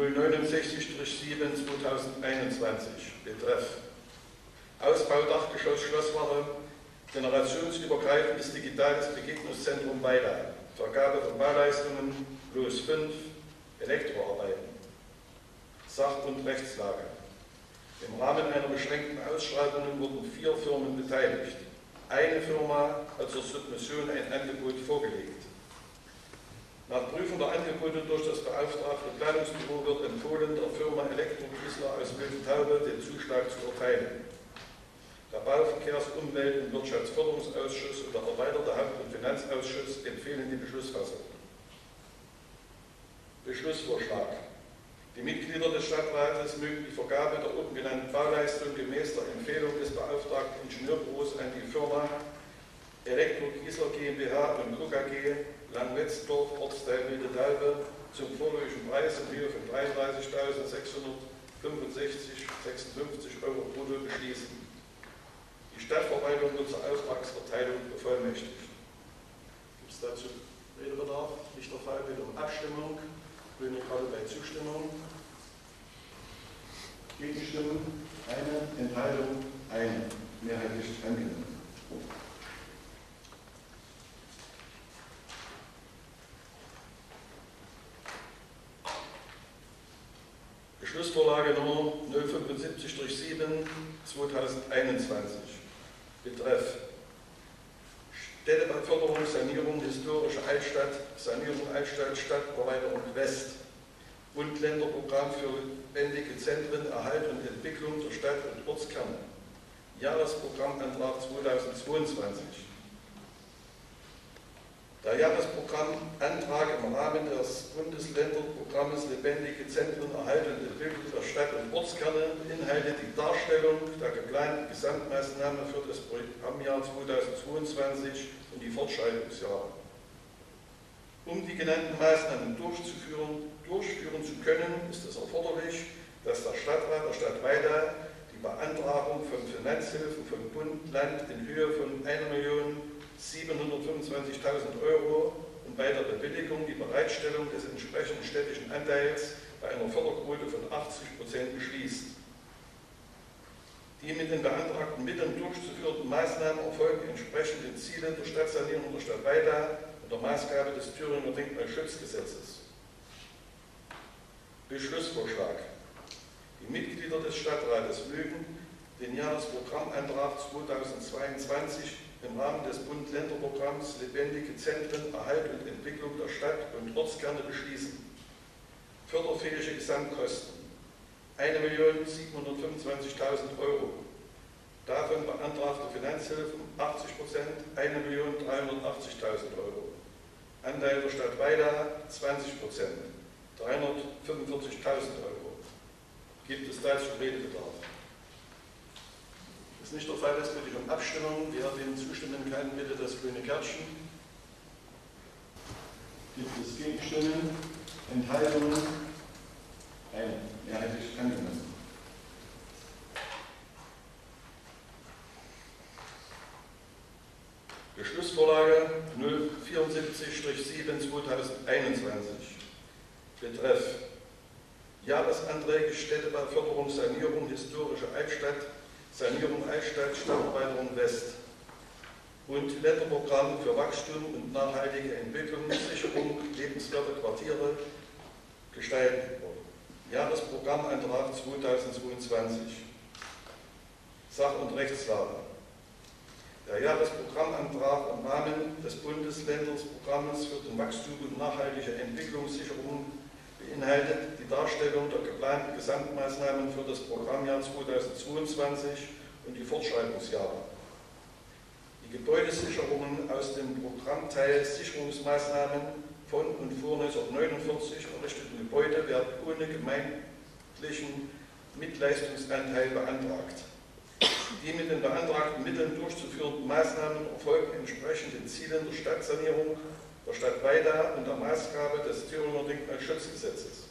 069/7/2021. Betreff Ausbau Dachgeschoss Schlosswache, generationsübergreifendes digitales Begegnungszentrum Weida, Vergabe von Bauleistungen, Los 5, Elektroarbeiten. Sach- und Rechtslage. Im Rahmen einer beschränkten Ausschreibung wurden 4 Firmen beteiligt. Eine Firma hat zur Submission ein Angebot vorgelegt. Nach Prüfung der Angebote durch das beauftragte Planungsbüro wird empfohlen, der Firma Elektrogisler aus Wilden-Taube den Zuschlag zu erteilen. Der Bau-, Verkehrs-, Umwelt- und Wirtschaftsförderungsausschuss und der erweiterte Haupt- und Finanzausschuss empfehlen die Beschlussfassung. Beschlussvorschlag. Die Mitglieder des Stadtrates mögen die Vergabe der oben genannten Bauleistung gemäß der Empfehlung des beauftragten Ingenieurbüros an die Firma Elektro-Giesler GmbH und KG Langwetzdorf, Ortsteil Wilde-Dalbe, zum vorläufigen Preis in Höhe von 33.600 65,56 Euro brutto beschließen. Die Stadtverwaltung wird zur Auftragsverteilung bevollmächtigt. Gibt es dazu Redebedarf? Nicht der Fall. Bitte um Abstimmung. Grüne Karte bei Zustimmung. Gegenstimmen? Eine. Enthaltung? Eine. Mehrheitlich angenommen. Beschlussvorlage Nummer 075/7 2021. Betreff Städtebahförderung, Sanierung historische Altstadt, Sanierung Altstadt, Stadterweiterung West. Bund-Länder-Programm für lebendige Zentren, Erhalt und Entwicklung der Stadt- und Ortskerne. Jahresprogrammantrag 2022. Der Jahresprogrammantrag im Rahmen des Bundesländerprogramms Lebendige Zentren, Erhalt und Entwicklung der Stadt- und Ortskerne beinhaltet die Darstellung der geplanten Gesamtmaßnahme für das Programmjahr 2022 und die Fortschreitungsjahre. Um die genannten Maßnahmen durchführen zu können, ist es erforderlich, dass der Stadtrat der Stadt Weida die Beantragung von Finanzhilfen von Bund und Land in Höhe von 1.725.000 Euro und bei der Bewilligung die Bereitstellung des entsprechenden städtischen Anteils bei einer Förderquote von 80% beschließt. Die mit den beantragten Mitteln durchzuführenden Maßnahmen erfolgen entsprechend den Zielen der Stadtsanierung der Stadt Weida und der Maßgabe des Thüringer Denkmalschutzgesetzes. Beschlussvorschlag. Die Mitglieder des Stadtrates mögen den Jahresprogrammantrag 2022 im Rahmen des Bund-Länder-Programms Lebendige Zentren, Erhalt und Entwicklung der Stadt- und Ortskerne beschließen. Förderfähige Gesamtkosten 1.725.000 Euro. Davon beantragte Finanzhilfen 80%, 1.380.000 Euro. Anteil der Stadt Weida 20%, 345.000 Euro. Gibt es dazu Redebedarf? Ist nicht der Fall, das bitte ich um Abstimmung. Wer dem zustimmen kann, bitte das grüne Kärtchen. Gibt es Gegenstimmen? Enthaltungen? Eine. Mehrheitlich angenommen. Beschlussvorlage 074/7 2021. Betreff Jahresanträge Städtebauförderung, Sanierung historische Altstadt, Sanierung Altstadt, Stadterweiterung West. Bund-Länder-Programm für Wachstum und nachhaltige Entwicklung, Sicherung, lebenswerte Quartiere gestalten wurde. Jahresprogrammantrag 2022. Sach- und Rechtslage. Der Jahresprogrammantrag im Rahmen des Bundesländerprogramms für den Wachstum und nachhaltige Entwicklungssicherung beinhaltet die Darstellung der geplanten Gesamtmaßnahmen für das Programmjahr 2022 und die Fortschreitungsjahre. Die Gebäudesicherungen aus dem Programmteil Sicherungsmaßnahmen von und vor 1949 errichteten Gebäude werden ohne gemeindlichen Mitleistungsanteil beantragt. Die mit den beantragten Mitteln durchzuführenden Maßnahmen erfolgen entsprechend den Zielen der Stadtsanierung der Stadt Weida und der Maßgabe des Thüringer Denkmalschutzgesetzes.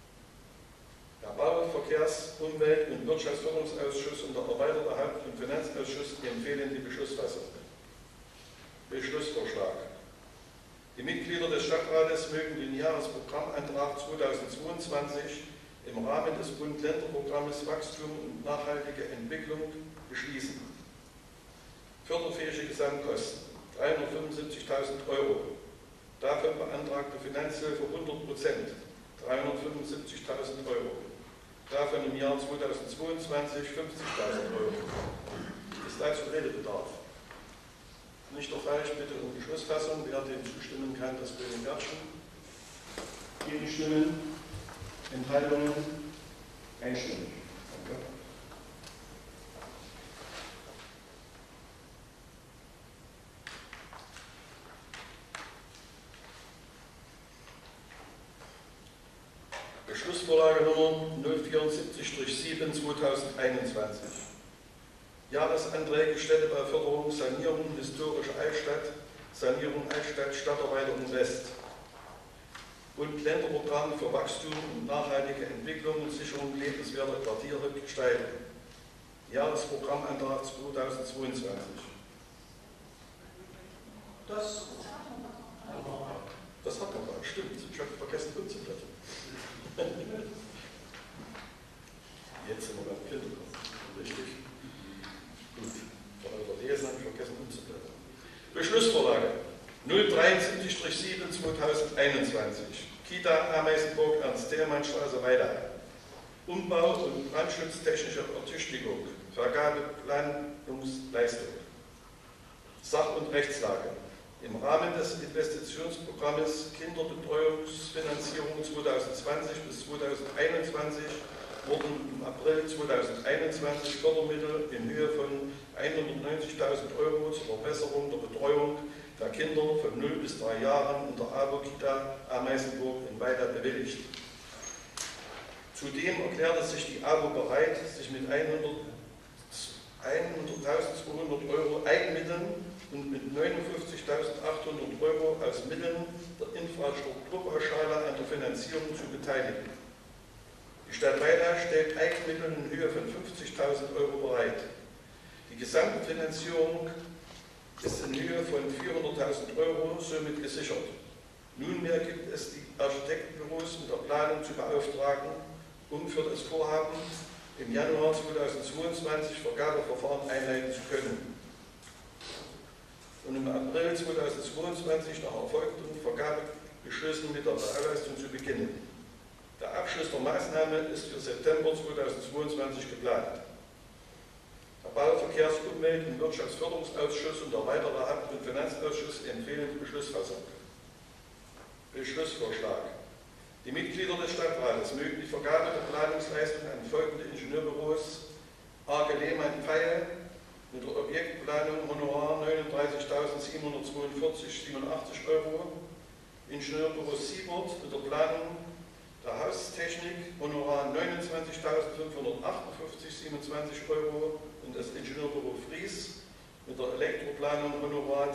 Der Bau-, Verkehrs-, Umwelt- und Wirtschaftsförderungsausschuss und der erweiterte Haupt- und Finanzausschuss empfehlen die Beschlussfassung. Beschlussvorschlag. Die Mitglieder des Stadtrates mögen den Jahresprogrammantrag 2022 im Rahmen des Bund-Länder-Programmes Wachstum und nachhaltige Entwicklung beschließen. Förderfähige Gesamtkosten 375.000 Euro. Davon beantragte Finanzhilfe 100%, 375.000 Euro. Davon im Jahr 2022 50.000 Euro. Ist dazu Redebedarf? Nicht der Fall, ich bitte um Beschlussfassung. Wer dem zustimmen kann, das grüne Kärtchen. Gegenstimmen? Enthaltungen? Einstimmig. Danke. Beschlussvorlage Nummer 074/7 2021. Jahresanträge Städtebauförderung, Sanierung historische Altstadt, Sanierung Altstadt, Stadterweiterung West. und Länderprogramm für Wachstum und nachhaltige Entwicklung und Sicherung lebenswerter Quartiere gestalten. Jahresprogrammantrag 2022. Das hat man da, stimmt. Ich habe vergessen, umzublättern. Jetzt sind wir beim Kindergarten. Richtig. Gut. Von eurer Lesen habe ich vergessen, umzublättern. Beschlussvorlage 073-7/2021. Kita Ameisenburg, Ernst-Theelmann-Straße, Weida. Umbau und brandschutztechnische Ertüchtigung. Vergabe Planungsleistung. Sach- und Rechtslage. Im Rahmen des Investitionsprogrammes Kinderbetreuungsfinanzierung 2020 bis 2021 wurden im April 2021 Fördermittel in Höhe von 190.000 € zur Verbesserung der Betreuung der Kinder von 0 bis 3 Jahren in der AWO-Kita Ameisenburg in Weida bewilligt. Zudem erklärte sich die AWO bereit, sich mit 100.200 € Eigenmitteln und mit 59.800 € aus Mitteln der Infrastrukturpauschale an der Finanzierung zu beteiligen. Die Stadt Weida stellt Eigenmittel in Höhe von 50.000 € bereit. Die Gesamtfinanzierung ist in Höhe von 400.000 € somit gesichert. Nunmehr gibt es die Architektenbüros mit der Planung zu beauftragen, um für das Vorhaben im Januar 2022 Vergabeverfahren einleiten zu können. Und im April 2022 nach erfolgten Vergabebeschlüssen mit der Bauleistung zu beginnen. Der Abschluss der Maßnahme ist für September 2022 geplant. Der Bau-, Verkehrs-, Umwelt- und Wirtschaftsförderungsausschuss und der weitere Amt- und Finanzausschuss empfehlen die Beschlussfassung. Beschlussvorschlag. Die Mitglieder des Stadtrates mögen die Vergabe der Planungsleistung an folgende Ingenieurbüros AG Lehmann-Pfeil mit der Objektplanung Honorar 39.742,87 €, Ingenieurbüro Siebert mit der Planung der Haustechnik Honorar 29.558,27 € und das Ingenieurbüro Fries mit der Elektroplanung Honorar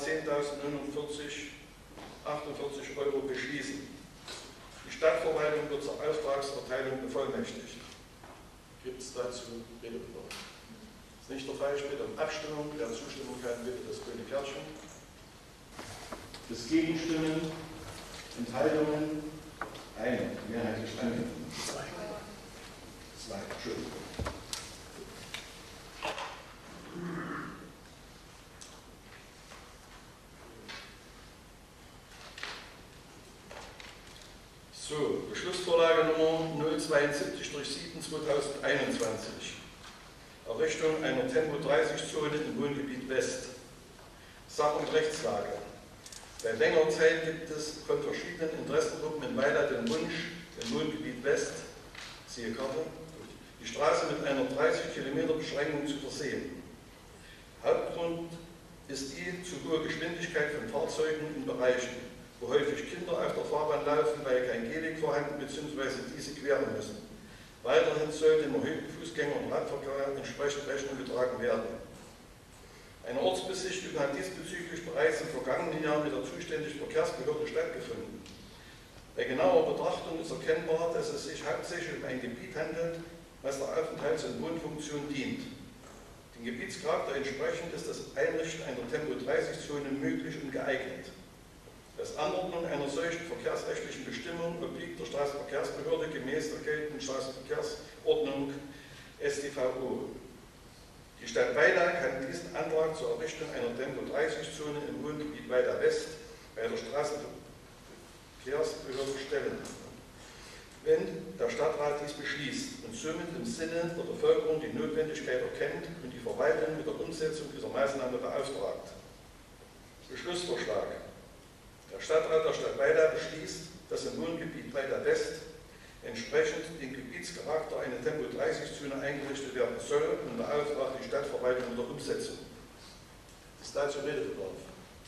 10.049,48 € beschließen. Die Stadtverwaltung wird zur Auftragserteilung bevollmächtigt. Gibt es dazu Redebedarf? Das ist nicht der Fall. Ich bitte um Abstimmung. Wer zustimmen kann, bitte das grüne Kärtchen. Das Gegenstimmen, Enthaltungen, eine, mehrheitlich eine. Zwei, Entschuldigung. So, Beschlussvorlage Nummer 072/7/2021. Errichtung einer Tempo-30-Zone im Wohngebiet West. Sach- und Rechtslage. Seit längerer Zeit gibt es von verschiedenen Interessengruppen in Weida den Wunsch, im Wohngebiet West, siehe Karte, die Straße mit einer 30 km Beschränkung zu versehen. Hauptgrund ist die zu hohe Geschwindigkeit von Fahrzeugen in Bereichen, wo häufig Kinder auf der Fahrbahn laufen, weil kein Gehweg vorhanden bzw. diese queren müssen. Weiterhin soll dem erhöhten Fußgänger- und Radverkehr entsprechend Rechnung getragen werden. Eine Ortsbesichtigung hat diesbezüglich bereits im vergangenen Jahr mit der zuständigen Verkehrsbehörde stattgefunden. Bei genauer Betrachtung ist erkennbar, dass es sich hauptsächlich um ein Gebiet handelt, was der Aufenthalts- und Wohnfunktion dient. Dem Gebietscharakter entsprechend ist das Einrichten einer Tempo-30-Zone möglich und geeignet. Das Anordnung einer solchen verkehrsrechtlichen Bestimmung obliegt der Straßenverkehrsbehörde gemäß der geltenden Straßenverkehrsordnung StVO. Die Stadt Weida kann diesen Antrag zur Errichtung einer Tempo-30-Zone im Wohngebiet Weida West bei der Straßenverkehrsbehörde stellen, wenn der Stadtrat dies beschließt und somit im Sinne der Bevölkerung die Notwendigkeit erkennt und die Verwaltung mit der Umsetzung dieser Maßnahme beauftragt. Beschlussvorschlag. Der Stadtrat der Stadt Weida beschließt, dass im Wohngebiet Weida West entsprechend dem Gebietscharakter eine Tempo-30-Zone eingerichtet werden soll und beauftragt die Stadtverwaltung mit der Umsetzung. Ist dazu Redebedarf?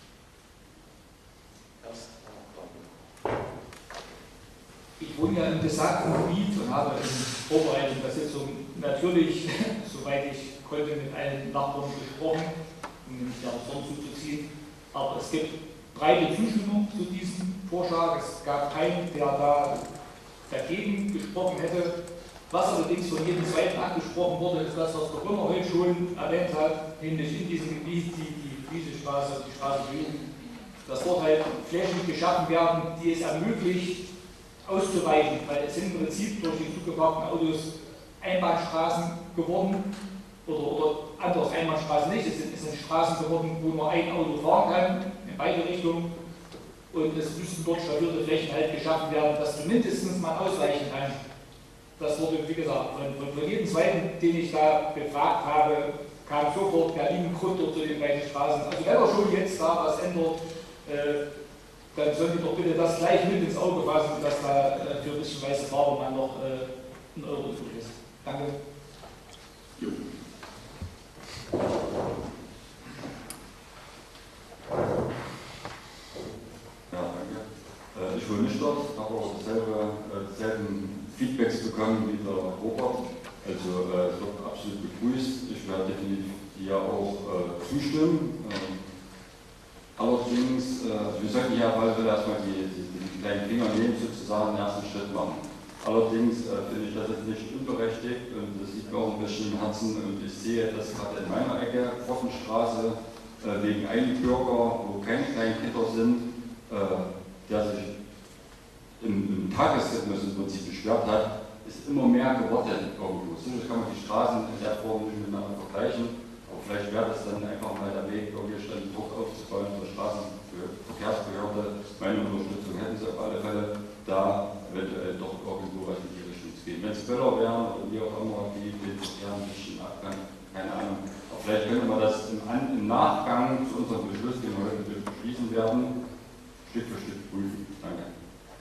Ich wohne ja im besagten Gebiet und habe in Vorbereitung der Sitzung natürlich, soweit ich konnte, mit allen Nachbarn gesprochen, um mich da zuzuziehen. Aber es gibt breite Zustimmung zu diesem Vorschlag. Es gab keinen, der da dagegen gesprochen hätte. Was allerdings von jedem Zweiten angesprochen wurde, ist das, was Frau Brümmer heute schon erwähnt hat, nämlich in diesem Gebiet die Fliesestraße und die Straße Süden, dass dort halt Flächen geschaffen werden, die es ermöglicht, auszuweichen, weil es sind im Prinzip durch die zugeparkten Autos Einbahnstraßen geworden, oder anders, Einbahnstraßen nicht, es sind Straßen geworden, wo nur ein Auto fahren kann, in beide Richtungen, und es müssen dort stabilierte Flächen halt geschaffen werden, dass zumindest man ausweichen kann. Das wurde, wie gesagt, von jedem Zweiten, den ich da befragt habe, kam sofort Berlin-Grund zu den beiden Straßen. Also wenn er schon jetzt da was ändert, dann sollen die doch bitte das gleich mit ins Auge fassen, dass da für ein bisschen weiße Farbe man noch einen Euro übrig ist. Danke. Ja, danke. Ich wohne nicht dort, habe auch dieselben Feedbacks bekommen wie der Robert. Also es wird absolut begrüßt. Ich werde definitiv hier auch zustimmen. Allerdings, wir sollten ja bald erstmal die kleinen Finger nehmen, sozusagen den ersten Schritt machen. Allerdings finde ich das jetzt nicht unberechtigt und das liegt mir auch ein bisschen im Herzen und ich sehe das gerade in meiner Ecke, Pfoffenstraße, wegen einigen Bürger, wo keine kleinen Kinder sind, der sich im Tagesrhythmus im Prinzip beschwert hat, ist immer mehr geworden irgendwo. Sicherlich kann man die Straßen in der Form nicht miteinander vergleichen, aber vielleicht wäre das dann einfach mal der Weg, irgendwie einen Druck aufzubauen für Straßenverkehrsbehörde. Meine Unterstützung hätten sie auf alle Fälle, da eventuell doch irgendwo was in die Richtung zu gehen. Wenn es Böller wären oder wie auch immer, die den Verkehr ein bisschen abgang, keine Ahnung. Aber vielleicht könnte man das im Nachgang zu unserem Beschluss, den wir heute beschließen werden, Stück für Stück prüfen. Danke.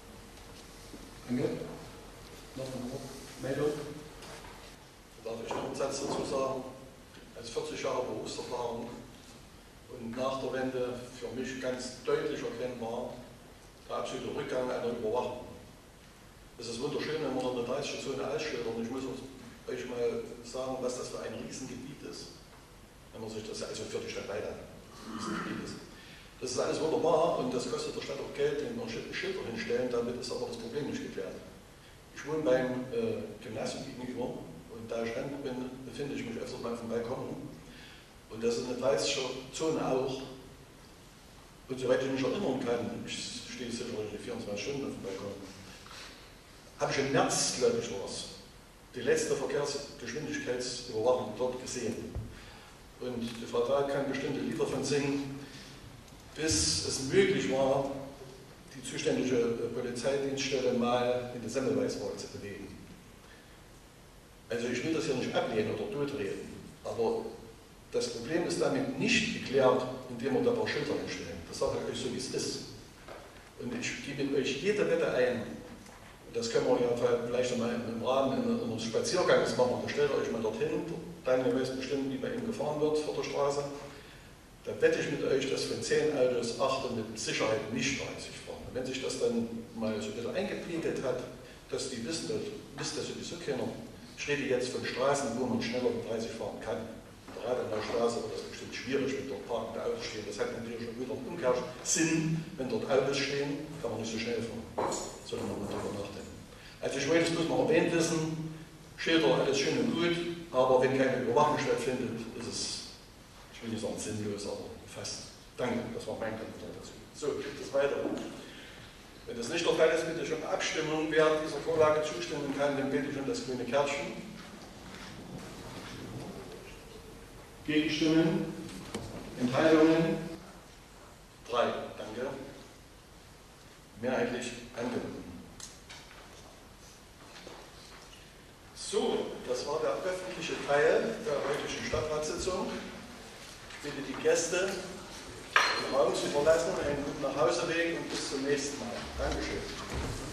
Danke. Noch eine Meldung? Darf ich noch einen Satz dazu sagen? Als 40 Jahre Berufserfahrung und nach der Wende für mich ganz deutlich erkennbar der absolute Rückgang einer Überwachung. Es ist wunderschön, wenn man eine 30-Zone ausschildert, und ich muss euch mal sagen, was das für ein Riesengebiet ist. Wenn man sich das, also für die Stadt Weida, ein Riesengebiet ist. Das ist alles wunderbar und das kostet der Stadt auch Geld, den wir Schilder hinstellen, damit ist aber das Problem nicht geklärt. Ich wohne beim Gymnasium gegenüber und da ich Rentner bin, befinde ich mich öfters mal auf dem Balkon. Und das ist eine 30er-Zone auch. Und soweit ich mich erinnern kann, ich stehe sicherlich 24 Stunden auf dem Balkon, habe ich im März, glaube ich, war es, die letzte Verkehrsgeschwindigkeitsüberwachung dort gesehen. Und die Frau Dahl kann bestimmte Lieder von singen, bis es möglich war, die zuständige Polizeidienststelle mal in die Semmelweiswahl zu bewegen. Also ich will das hier nicht ablehnen oder totreden, aber das Problem ist damit nicht geklärt, indem wir da ein paar Schilder hinstellen. Das sage ich euch so, wie es ist. Und ich gebe euch jede Wette ein, und das können wir ja vielleicht mal im Rahmen eines Spaziergangs machen, stellt euch mal dorthin, Daniel weiß bestimmt, wie bei ihm gefahren wird vor der Straße. Da wette ich mit euch, dass von 10 Autos 8 mit Sicherheit nicht 30 fahren. Und wenn sich das dann mal so ein bisschen eingepegelt hat, dass die wissen, das wisst das sowieso keiner. Ich rede jetzt von Straßen, wo man schneller mit 30 fahren kann. Gerade an der Straße wird das bestimmt schwierig, wenn dort parkende Autos stehen. Das hat natürlich schon wieder einen Umkehrsinn. Wenn dort Autos stehen, kann man nicht so schnell fahren. Sollte man mal darüber nachdenken. Also ich wollte es bloß mal erwähnt wissen, Schilder, alles schön und gut, aber wenn keine Überwachung stattfindet, ist es, ich will nicht sagen sinnlos, aber fast. Danke, das war mein Kommentar dazu. So, geht es weiter. Wenn das nicht der Fall ist, bitte schon Abstimmung. Wer dieser Vorlage zustimmen kann, dann bitte schon das grüne Kärtchen. Gegenstimmen? Enthaltungen? 3. Danke. Mehrheitlich angenommen. So, das war der öffentliche Teil der heutigen Stadtratssitzung. Ich bitte die Gäste, den Raum zu verlassen, einen guten Nachhauseweg und bis zum nächsten Mal. Dankeschön.